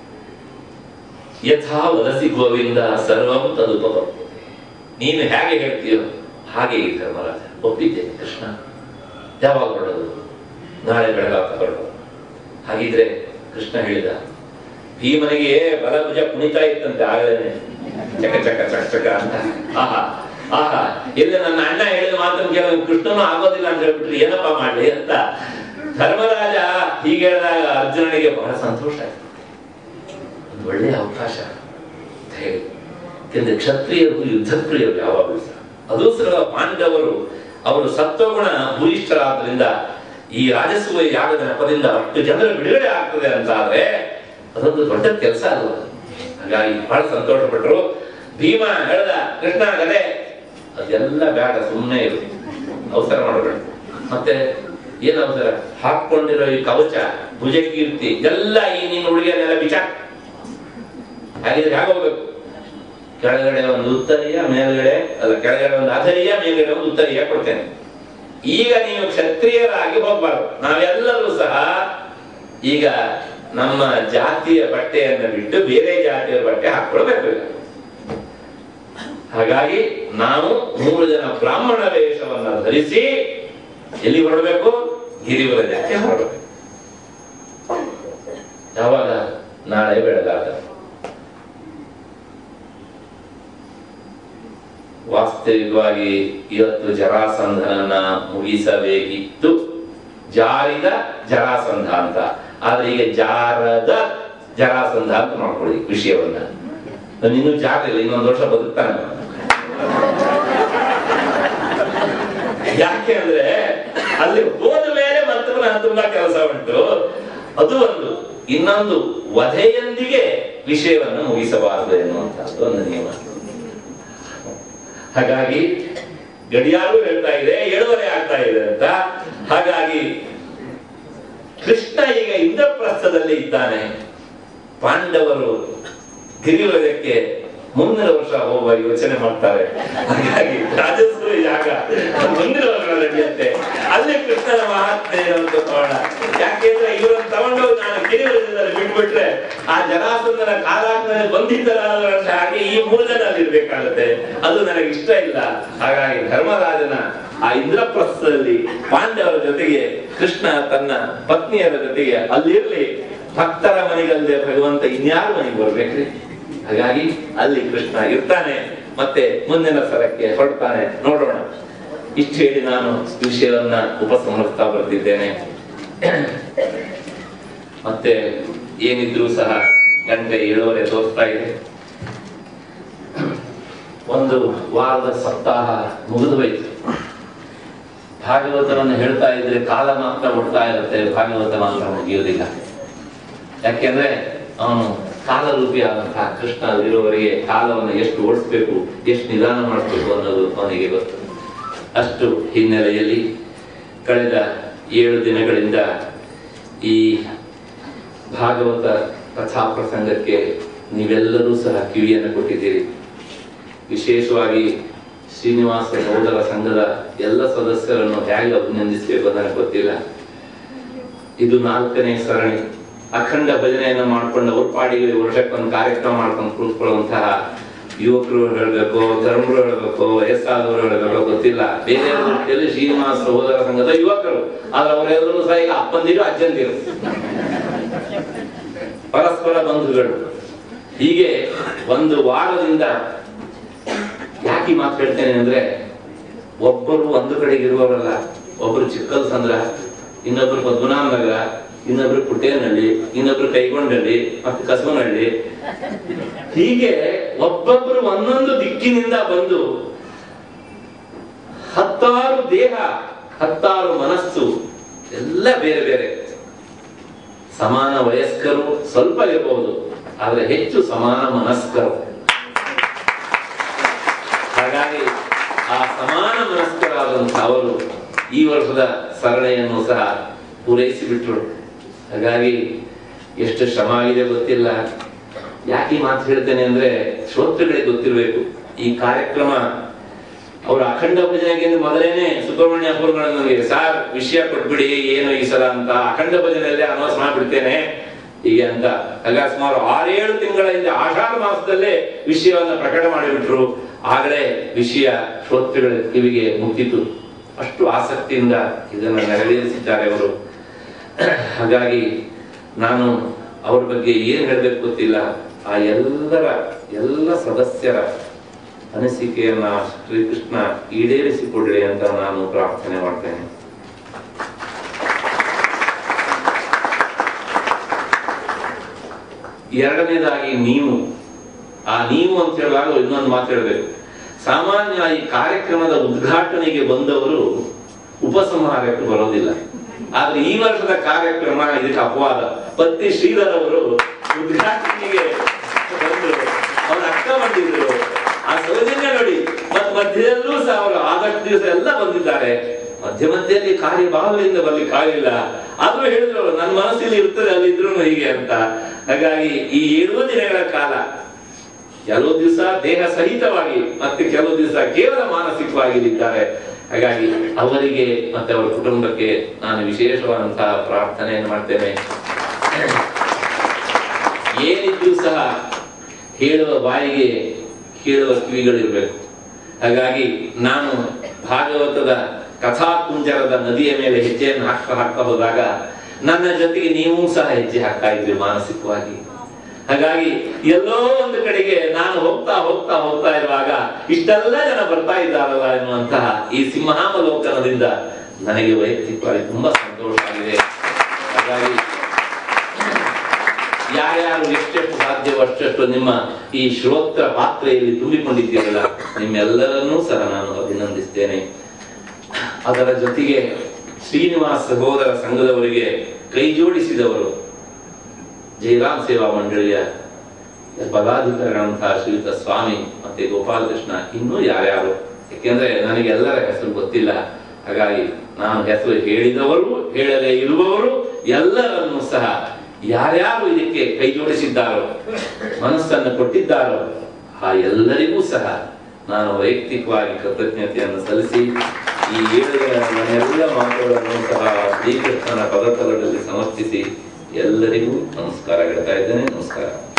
[SPEAKER 1] ಯಥಾ ವದಸಿ ಗೋವಿಂದ ಸರ್ವಂ ತದುಪಪತ್ಯತೆ, ನೀನು ಹೇಗೆ ಹೇಳ್ತೀಯೋ ಹಾಗೆ ಈ ಧರ್ಮರಾಜ ಒಪ್ಪಿದ್ದೇನೆ. ಕೃಷ್ಣ, ಯಾವಾಗ ಹೊರಡೋದು? ನಾಳೆ ಬೆಳಗಾಗ ಹೊರಡೋದು. ಹಾಗಿದ್ರೆ ಕೃಷ್ಣ ಹೇಳಿದ, ಭೀಮನಿಗೆ ಬಲಭುಜ ಕುಣಿತಾ ಇತ್ತಂತೆ, ಆಗಲೇನೆ ಚಕ ಚಕ ಚಕ ಚಕ ಅಂತ. ಆಹಾ ಆಹಾ, ಇಲ್ಲಿ ನನ್ನ ಅಣ್ಣ ಹೇಳಿದ ಮಾತನ್ನು ಕೇಳ ಕೃಷ್ಣನು ಆಗೋದಿಲ್ಲ ಅಂತ ಹೇಳ್ಬಿಟ್ರಿ, ಏನಪ್ಪಾ ಮಾಡ್ಲಿ ಅಂತ ಧರ್ಮರಾಜ ಹೀಗೆ ಹೇಳಿದಾಗ ಅರ್ಜುನನಿಗೆ ಬಹಳ ಸಂತೋಷ ಆಯ್ತು. ಒಂದು ಒಳ್ಳೆಯ ಅವಕಾಶ ಅಂತ ಹೇಳಿ, ಯಾಕೆಂದ್ರೆ ಕ್ಷತ್ರಿಯರು ಯುದ್ಧಪ್ರಿಯರು ಯಾವಾಗಲೂ ಸಹ. ಅದು ಸಹ ಪಾಂಡವರು ಅವರು ಸತ್ವಗುಣ ಭೂಯಿಷ್ಠರಾದ್ರಿಂದ ಈ ರಾಜಸೂಯ ಯಾಗದ ನೆಪದಿಂದ 10 ಜನರ ಬಿಡುಗಡೆ ಆಗ್ತದೆ ಅಂತ ಆದ್ರೆ ಅದೊಂದು ದೊಡ್ಡ ಕೆಲಸ ಅಲ್ವ. ಹಾಗಾಗಿ ಬಹಳ ಸಂತೋಷ ಪಟ್ಟರು. ಭೀಮ ಹೇಳ್ದ, ಕೃಷ್ಣ ಗದೆ ಅದೆಲ್ಲ ಬೇಡ, ಸುಮ್ಮನೆ ಇರು, ಅವಸರ ಮಾಡಬೇಡ. ಮತ್ತೆ ಏನ್ ಅವಸರ? ಹಾಕೊಂಡಿರೋ ಈ ಕವಚ, ಭುಜಕೀರ್ತಿ ಎಲ್ಲ ಈ ನಿನ್ನ ಉಡುಗೆನೆಲ್ಲ ಬಿಚ. ಹಾಗಿದ್ರೆ ಹೇಗೆ ಹೋಗ್ಬೇಕು? ಕೆಳಗಡೆ ಒಂದು ಉತ್ತರೀಯ, ಮೇಲ್ಗಡೆ ಅಲ್ಲ, ಕೆಳಗಡೆ ಒಂದು ಅಧರೀಯ, ಮೇಲ್ಗಡೆ ಒಂದು ಉತ್ತರೀಯ ಕೊಡ್ತೇನೆ. ಈಗ ನೀವು ಕ್ಷತ್ರಿಯರಾಗಿ ಹೋಗ್ಬಾರ್ದು. ನಾವೆಲ್ಲರೂ ಸಹ ಈಗ ನಮ್ಮ ಜಾತಿಯ ಬಟ್ಟೆಯನ್ನು ಬಿಟ್ಟು ಬೇರೆ ಜಾತಿಯ ಬಟ್ಟೆ ಹಾಕೊಳ್ಬೇಕು. ಹಾಗಾಗಿ ನಾವು 3 ಜನ ಬ್ರಾಹ್ಮಣ ವೇಷವನ್ನ ಧರಿಸಿ ಎಲ್ಲಿ ಹೊರಡಬೇಕು? ಗಿರಿವರಜಕ್ಕೆ ಹೊರಡಬೇಕು. ಯಾವಾಗ? ನಾಳೆ ಬೆಳಗಾಗ. ವಾಸ್ತವಿಕವಾಗಿ ಇವತ್ತು ಜರಾಸಂಧನನ್ನ ಮುಗಿಸಬೇಕಿತ್ತು, ಜಾರಿದ ಜರಾಸಂಧ ಅಂತ. ಆದ್ರೆ ಈಗ ಜಾರದ ಜರಾಸಂಧ ಅಂತ ಮಾಡ್ಕೊಳ್ಳಿ ವಿಷಯವನ್ನ. ಇನ್ನೂ ಜಾರಿಲ್ಲ, ಇನ್ನೊಂದು ವರ್ಷ ಬದುಕ್ತಾನೆ. ಯಾಕೆ ಅಂದ್ರೆ ಅಲ್ಲಿ ಹೋದ ಮೇಲೆ ಮತ್ತವನ ತುಂಬಾ ಕೆಲಸ ಉಂಟು. ಅದು ಒಂದು. ಇನ್ನೊಂದು, ವಧೆಯೊಂದಿಗೆ ವಿಷಯವನ್ನು ಮುಗಿಸಬಾರದು ಎನ್ನುವಂತಹದ್ದು ಒಂದು ನಿಯಮ. ಹಾಗಾಗಿ ಗಡಿಯಾರು ಹೇಳ್ತಾ ಇದೆ 7:30 ಆಗ್ತಾ ಇದೆ ಅಂತ. ಹಾಗಾಗಿ ಕೃಷ್ಣ ಈಗ ಇಂದ್ರಪ್ರಸ್ಥದಲ್ಲಿ ಇದ್ದಾನೆ. ಪಾಂಡವರು ಗಿರಿವರಕ್ಕೆ ಮುಂದಿನ ವರ್ಷ ಹೋಗುವ ಯೋಚನೆ ಮಾಡ್ತಾರೆ. ಹಾಗಾಗಿ ರಾಜಸೂಯ ಯಾಗ ಮುಂದಿನ ವರ್ಷ ನಡೆಯುತ್ತೆ. ಅಲ್ಲಿ ಕೃಷ್ಣನ ಮಹಾತ್ಮೆ ಅಂತ ತಗೋಣ. ಯಾಕೆಂದ್ರೆ ಇವರನ್ನು ತಗೊಂಡೋಗಿ ನಾನು ಗಿರಿವರದಲ್ಲಿ ಬಿಟ್ಬಿಟ್ರೆ ಆ ಜರಾಸಂಧನ ಕಾಲಾಗ್ನಲ್ಲಿ ಬಂಧಿತರಾದ ಹಾಗೆ ಈ 3 ಜನ ಅಲ್ಲಿ ಇರ್ಬೇಕಾಗತ್ತೆ. ಅದು ನನಗೆ ಇಷ್ಟ ಇಲ್ಲ. ಹಾಗಾಗಿ ಧರ್ಮರಾಜನ ಆ ಇಂದ್ರಪ್ರಸ್ಥದಲ್ಲಿ ಪಾಂಡವರ ಜೊತೆಗೆ ಕೃಷ್ಣ ತನ್ನ ಪತ್ನಿಯರ ಜೊತೆಗೆ ಅಲ್ಲಿರ್ಲಿ. ಭಕ್ತರ ಮನೆಗಲ್ಲದೆ ಭಗವಂತ ಇನ್ಯಾರ ಮನೆಗೆ ಬರ್ಬೇಕ್ರಿ? ಹಾಗಾಗಿ ಅಲ್ಲಿ ಕೃಷ್ಣ ಇರ್ತಾನೆ. ಮತ್ತೆ ಮುಂದಿನ ಸ್ಥಳಕ್ಕೆ ಹೊರಡ್ತಾನೆ. ನೋಡೋಣ. ಇಷ್ಟು ಹೇಳಿ ನಾನು ವಿಷಯವನ್ನ ಉಪಸಂಹರಿಸ್ತಾ ಬರ್ತಿದ್ದೇನೆ. ಮತ್ತೆ ಏನಿದ್ರು ಸಹ ಗಂಟೆ 7:30 ತೋರಿಸ್ತಾ ಇದೆ. ಒಂದು ವಾರದ ಸಪ್ತಾಹ ಮುಗಿದು ಹೋಯ್ತು. ಭಾಗವತವನ್ನು ಹೇಳ್ತಾ ಇದ್ರೆ ಕಾಲ ಮಾತ್ರ ಓಡ್ತಾ ಇರುತ್ತೆ, ಭಾಗವತ ಮಾತ್ರ ಮುಗಿಯೋದಿಲ್ಲ. ಯಾಕೆಂದ್ರೆ ಅವನು ಕಾಲರೂಪಿಯಾದಂತಹ ಕೃಷ್ಣ ಇರುವವರೆಗೆ ಕಾಲವನ್ನು ಎಷ್ಟು ಓಡಿಸ್ಬೇಕು, ಎಷ್ಟು ನಿಧಾನ ಮಾಡಿಸ್ಬೇಕು ಅನ್ನೋದು ಅವನಿಗೆ ಗೊತ್ತು. ಅಷ್ಟು ಹಿನ್ನೆಲೆಯಲ್ಲಿ ಕಳೆದ 7 ದಿನಗಳಿಂದ ಈ ಭಾಗವತ ಕಥಾ ಪ್ರಸಂಗಕ್ಕೆ ನೀವೆಲ್ಲರೂ ಸಹ ಕಿವಿಯನ್ನು ಕೊಟ್ಟಿದ್ದೀರಿ. ವಿಶೇಷವಾಗಿ ಶ್ರೀನಿವಾಸ ಸಹೋದರ ಸಂಘದ ಎಲ್ಲ ಸದಸ್ಯರನ್ನು ಹೇಗೆ ಅಭಿನಂದಿಸಬೇಕು ನನಗೆ ಗೊತ್ತಿಲ್ಲ. ಇದು 4ನೇ ಸರಣಿ. ಅಖಂಡ ಭಜನೆಯನ್ನು ಮಾಡ್ಕೊಂಡು ಅವ್ರ ಪಾಡಿಗೆ ವರ್ಷಕ್ಕೊಂದು ಕಾರ್ಯಕ್ರಮ ಮಾಡ್ಕೊಂಡು ಕೂತ್ಕೊಳ್ಳುವಂತಹ ಯುವಕರು ಹೇಳ್ಬೇಕು, ಧರ್ಮರು ಹೇಳ್ಬೇಕು, ವಯಸ್ಸಾದವರು ಹೇಳ್ಬೇಕು ಗೊತ್ತಿಲ್ಲ. ಬೇರೆ ಶ್ರೀನಿವಾಸ ಸಹೋದರ ಸಂಘದ ಯುವಕರು, ಆದ್ರೆ ಅವರೆಲ್ಲರೂ ಸಹ ಈಗ ಅಪ್ಪಂದಿರು ಅಜ್ಜಂದಿರು, ಪರಸ್ಪರ ಬಂಧುಗಳು. ಹೀಗೆ ಒಂದು ವಾರದಿಂದ ಯಾಕೆ ಮಾತು ಹೇಳ್ತೇನೆ ಅಂದ್ರೆ, ಒಬ್ಬರು ಒಂದು ಕಡೆಗೆ ಇರುವವರಲ್ಲ. ಒಬ್ರು ಚಿಕ್ಕಲ್ಸಂದ್ರ, ಇನ್ನೊಬ್ರು ಪದ್ಮನಾಭ ನಗರ, ಇನ್ನೊಬ್ರು ಪುಟ್ಟೇನಹಳ್ಳಿ, ಇನ್ನೊಬ್ರು ಕೈಗೊಂಡಳ್ಳಿ, ಮತ್ತೆ ಕಸವನಹಳ್ಳಿ. ಹೀಗೆ ಒಬ್ಬೊಬ್ರು ಒಂದೊಂದು ದಿಕ್ಕಿನಿಂದ ಬಂದು 10 ದೇಹ, 10 ಮನಸ್ಸು, ಎಲ್ಲ ಬೇರೆ ಬೇರೆ. ಸಮಾನ ವಯಸ್ಕರು ಸ್ವಲ್ಪ ಇರಬಹುದು, ಆದ್ರೆ ಹೆಚ್ಚು ಸಮಾನ ಮನಸ್ಕರು. ಹಾಗಾಗಿ ಆ ಸಮಾನ ಮನಸ್ಕರಾದಂತಹ ಅವರು ಈ ವರ್ಷದ ಸರಣಿಯನ್ನು ಸಹ ಪೂರೈಸಿಬಿಟ್ರು. ಹಾಗಾಗಿ ಎಷ್ಟು ಶ್ರಮ ಆಗಿದೆ ಗೊತ್ತಿಲ್ಲ. ಯಾಕೆ ಮಾತು ಹೇಳ್ತೇನೆ ಅಂದ್ರೆ, ಶ್ರೋತೃಗಳಿಗೆ ಗೊತ್ತಿರಬೇಕು. ಈ ಕಾರ್ಯಕ್ರಮ ಅವರು ಅಖಂಡ ಭಜನೆಗೆ ಮೊದಲೇನೆ ಸುಬ್ರಹ್ಮಣ್ಯ ಪೂರ್ಗಳನ್ನು ನನಗೆ ಸಾರ್ ವಿಷಯ ಕೊಟ್ಬಿಡಿ ಏನು ಈ ಸಲ ಅಂತ, ಅಖಂಡ ಭಜನೆಯಲ್ಲೇ ಅನೌನ್ಸ್ ಮಾಡ್ಬಿಡ್ತೇನೆ ಹೀಗೆ ಅಂತ. ಹಾಗಾಗಿ ಸುಮಾರು 6-7 ತಿಂಗಳ ಹಿಂದೆ ಆಷಾಢ ಮಾಸದಲ್ಲೇ ವಿಷಯವನ್ನ ಪ್ರಕಟ ಮಾಡಿಬಿಟ್ರು. ಆಗಲೇ ವಿಷಯ ಶ್ರೋತೃಗಳ ಕಿವಿಗೆ ಮುಟ್ಟಿತು. ಅಷ್ಟು ಆಸಕ್ತಿಯಿಂದ ಇದನ್ನು ನೆರವೇರಿಸಿದ್ದಾರೆ ಅವರು. ಹಾಗಾಗಿ ನಾನು ಅವ್ರ ಬಗ್ಗೆ ಏನ್ ಹೇಳ್ಬೇಕು ಗೊತ್ತಿಲ್ಲ. ಆ ಎಲ್ಲ ಸದಸ್ಯರ ಅನಿಸಿಕೆಯನ್ನ ಶ್ರೀಕೃಷ್ಣ ಈಡೇರಿಸಿಕೊಡ್ಲಿ ಅಂತ ನಾನು ಪ್ರಾರ್ಥನೆ ಮಾಡ್ತೇನೆ. ಎರಡನೇದಾಗಿ ನೀವು ಅಂತ ಹೇಳುವಾಗ ಇನ್ನೊಂದು ಮಾತು ಹೇಳಬೇಕು. ಸಾಮಾನ್ಯ ಈ ಕಾರ್ಯಕ್ರಮದ ಉದ್ಘಾಟನೆಗೆ ಬಂದವರು ಉಪಸಂಹಾರಕ್ಕೆ ಬರೋದಿಲ್ಲ. ಆದ್ರೆ ಈ ವರ್ಷದ ಕಾರ್ಯಕ್ರಮ ಇದಕ್ಕೆ ಅಪವಾದ. ಪತ್ನಿ ಶ್ರೀಧರ್ ಅವರು ಉದ್ಘಾಟನೆಗೆ ಬಂದ್ರು, ಅವ್ರ ಅಕ್ಕ ಬಂದಿದ್ರು. ಆ ಸೌಜನ್ಯ ನೋಡಿ, ಮಧ್ಯದಲ್ಲೂ ಸಹ ಅವರು ಆದಷ್ಟು ದಿವಸ ಎಲ್ಲ ಬಂದಿದ್ದಾರೆ. ಮಧ್ಯದಲ್ಲಿ ಕಾರ್ಯಭಾವದಿಂದ ಬರ್ಲಿಕ್ಕೆ ಆಗಲಿಲ್ಲ. ಆದ್ರೂ ಹೇಳಿದ್ರು ನನ್ನ ಮನಸ್ಸಲ್ಲಿ ಇರ್ತದೆ ಅಲ್ಲಿದ್ರು ಹೀಗೆ ಅಂತ. ಹಾಗಾಗಿ ಈ 7 ದಿನಗಳ ಕಾಲ ಕೆಲವು ದಿವಸ ದೇಹ ಸಹಿತವಾಗಿ, ಮತ್ತೆ ಕೆಲವು ದಿವಸ ಕೇವಲ ಮಾನಸಿಕವಾಗಿ ಇದ್ದಾರೆ. ಹಾಗಾಗಿ ಅವರಿಗೆ ಮತ್ತೆ ಅವರ ಕುಟುಂಬಕ್ಕೆ ನಾನು ವಿಶೇಷವಾದಂತಹ ಪ್ರಾರ್ಥನೆಯನ್ನು ಮಾಡ್ತೇನೆ. ಏನಿದ್ರೂ ಸಹ ಹೇಳುವ ಬಾಯಿಗೆ ಕೇಳುವ ಕಿವಿಗಳಿರ್ಬೇಕು. ಹಾಗಾಗಿ ನಾನು ಭಾಗವತದ ಕಥಾಕುಂಜರದ ನದಿಯ ಮೇಲೆ ಹೆಜ್ಜೆಯನ್ನು ಹಾಕ್ತಾ ಹೋದಾಗ ನನ್ನ ಜೊತೆಗೆ ನೀವು ಸಹ ಹೆಜ್ಜೆ ಹಾಕ್ತಾ ಇದ್ರಿ ಮಾನಸಿಕವಾಗಿ. ಹಾಗಾಗಿ ಎಲ್ಲೋ ಒಂದು ಕಡೆಗೆ ನಾನು ಹೋಗ್ತಾ ಇರುವಾಗ ಇಷ್ಟೆಲ್ಲ ಜನ ಬರ್ತಾ ಇದ್ದಾರಲ್ಲ ಎನ್ನುವಂತಹ ಈ ಸಿಂಹಾವಲೋಕನದಿಂದ ನನಗೆ ವೈಯಕ್ತಿಕವಾಗಿ ತುಂಬಾ ಸಂತೋಷ ಆಗಿದೆ. ಹಾಗಾಗಿ ಯಾರ್ಯಾರು ಎಷ್ಟೆಷ್ಟು ಸಾಧ್ಯವೋ ಅಷ್ಟು ನಿಮ್ಮ ಈ ಶ್ರೋತ್ರ ಪಾತ್ರೆಯಲ್ಲಿ ತುಂಬಿಕೊಂಡಿದ್ದೀರಲ್ಲ, ನಿಮ್ಮೆಲ್ಲರನ್ನೂ ಸಹ ನಾನು ಅಭಿನಂದಿಸ್ತೇನೆ. ಅದರ ಜೊತೆಗೆ ಶ್ರೀನಿವಾಸ ಸಹೋದರ ಸಂಘದವರಿಗೆ ಕೈ ಜೋಡಿಸಿದವರು, ಜಯರಾಮ್ ಸೇವಾ ಮಂಡಳಿಯ ಪದಾಧಿಕಾರಿಗಳಂತಹ ಶ್ರೀಯುತ ಸ್ವಾಮಿ ಮತ್ತೆ ಗೋಪಾಲಕೃಷ್ಣ, ಇನ್ನೂ ಯಾರ್ಯಾರು, ಯಾಕೆಂದ್ರೆ ನನಗೆ ಎಲ್ಲರ ಹೆಸರು ಗೊತ್ತಿಲ್ಲ. ಹಾಗಾಗಿ ನಾನು ಹೆಸರು ಹೇಳಿದವರು ಹೇಳದೇ ಇರುವವರು ಎಲ್ಲರನ್ನು ಸಹ ಯಾರ್ಯಾರು ಇದಕ್ಕೆ ಕೈ ಜೋಡಿಸಿದ್ದಾರೋ, ಮನಸ್ಸನ್ನು ಕೊಟ್ಟಿದ್ದಾರೋ ಆ ಎಲ್ಲರಿಗೂ ಸಹ ನಾನು ವೈಯಕ್ತಿಕವಾಗಿ ಕೃತಜ್ಞತೆಯನ್ನು ಸಲ್ಲಿಸಿ ಈ ಎಲ್ಲ ಮಾತುಗಳನ್ನು ಸಹ ಶ್ರೀಕೃಷ್ಣನ ಪದತಲದಲ್ಲಿ ಸಮರ್ಪಿಸಿ ಎಲ್ಲರಿಗೂ ನಮಸ್ಕಾರ ಹೇಳ್ತಾ ಇದ್ದೇನೆ. ನಮಸ್ಕಾರ.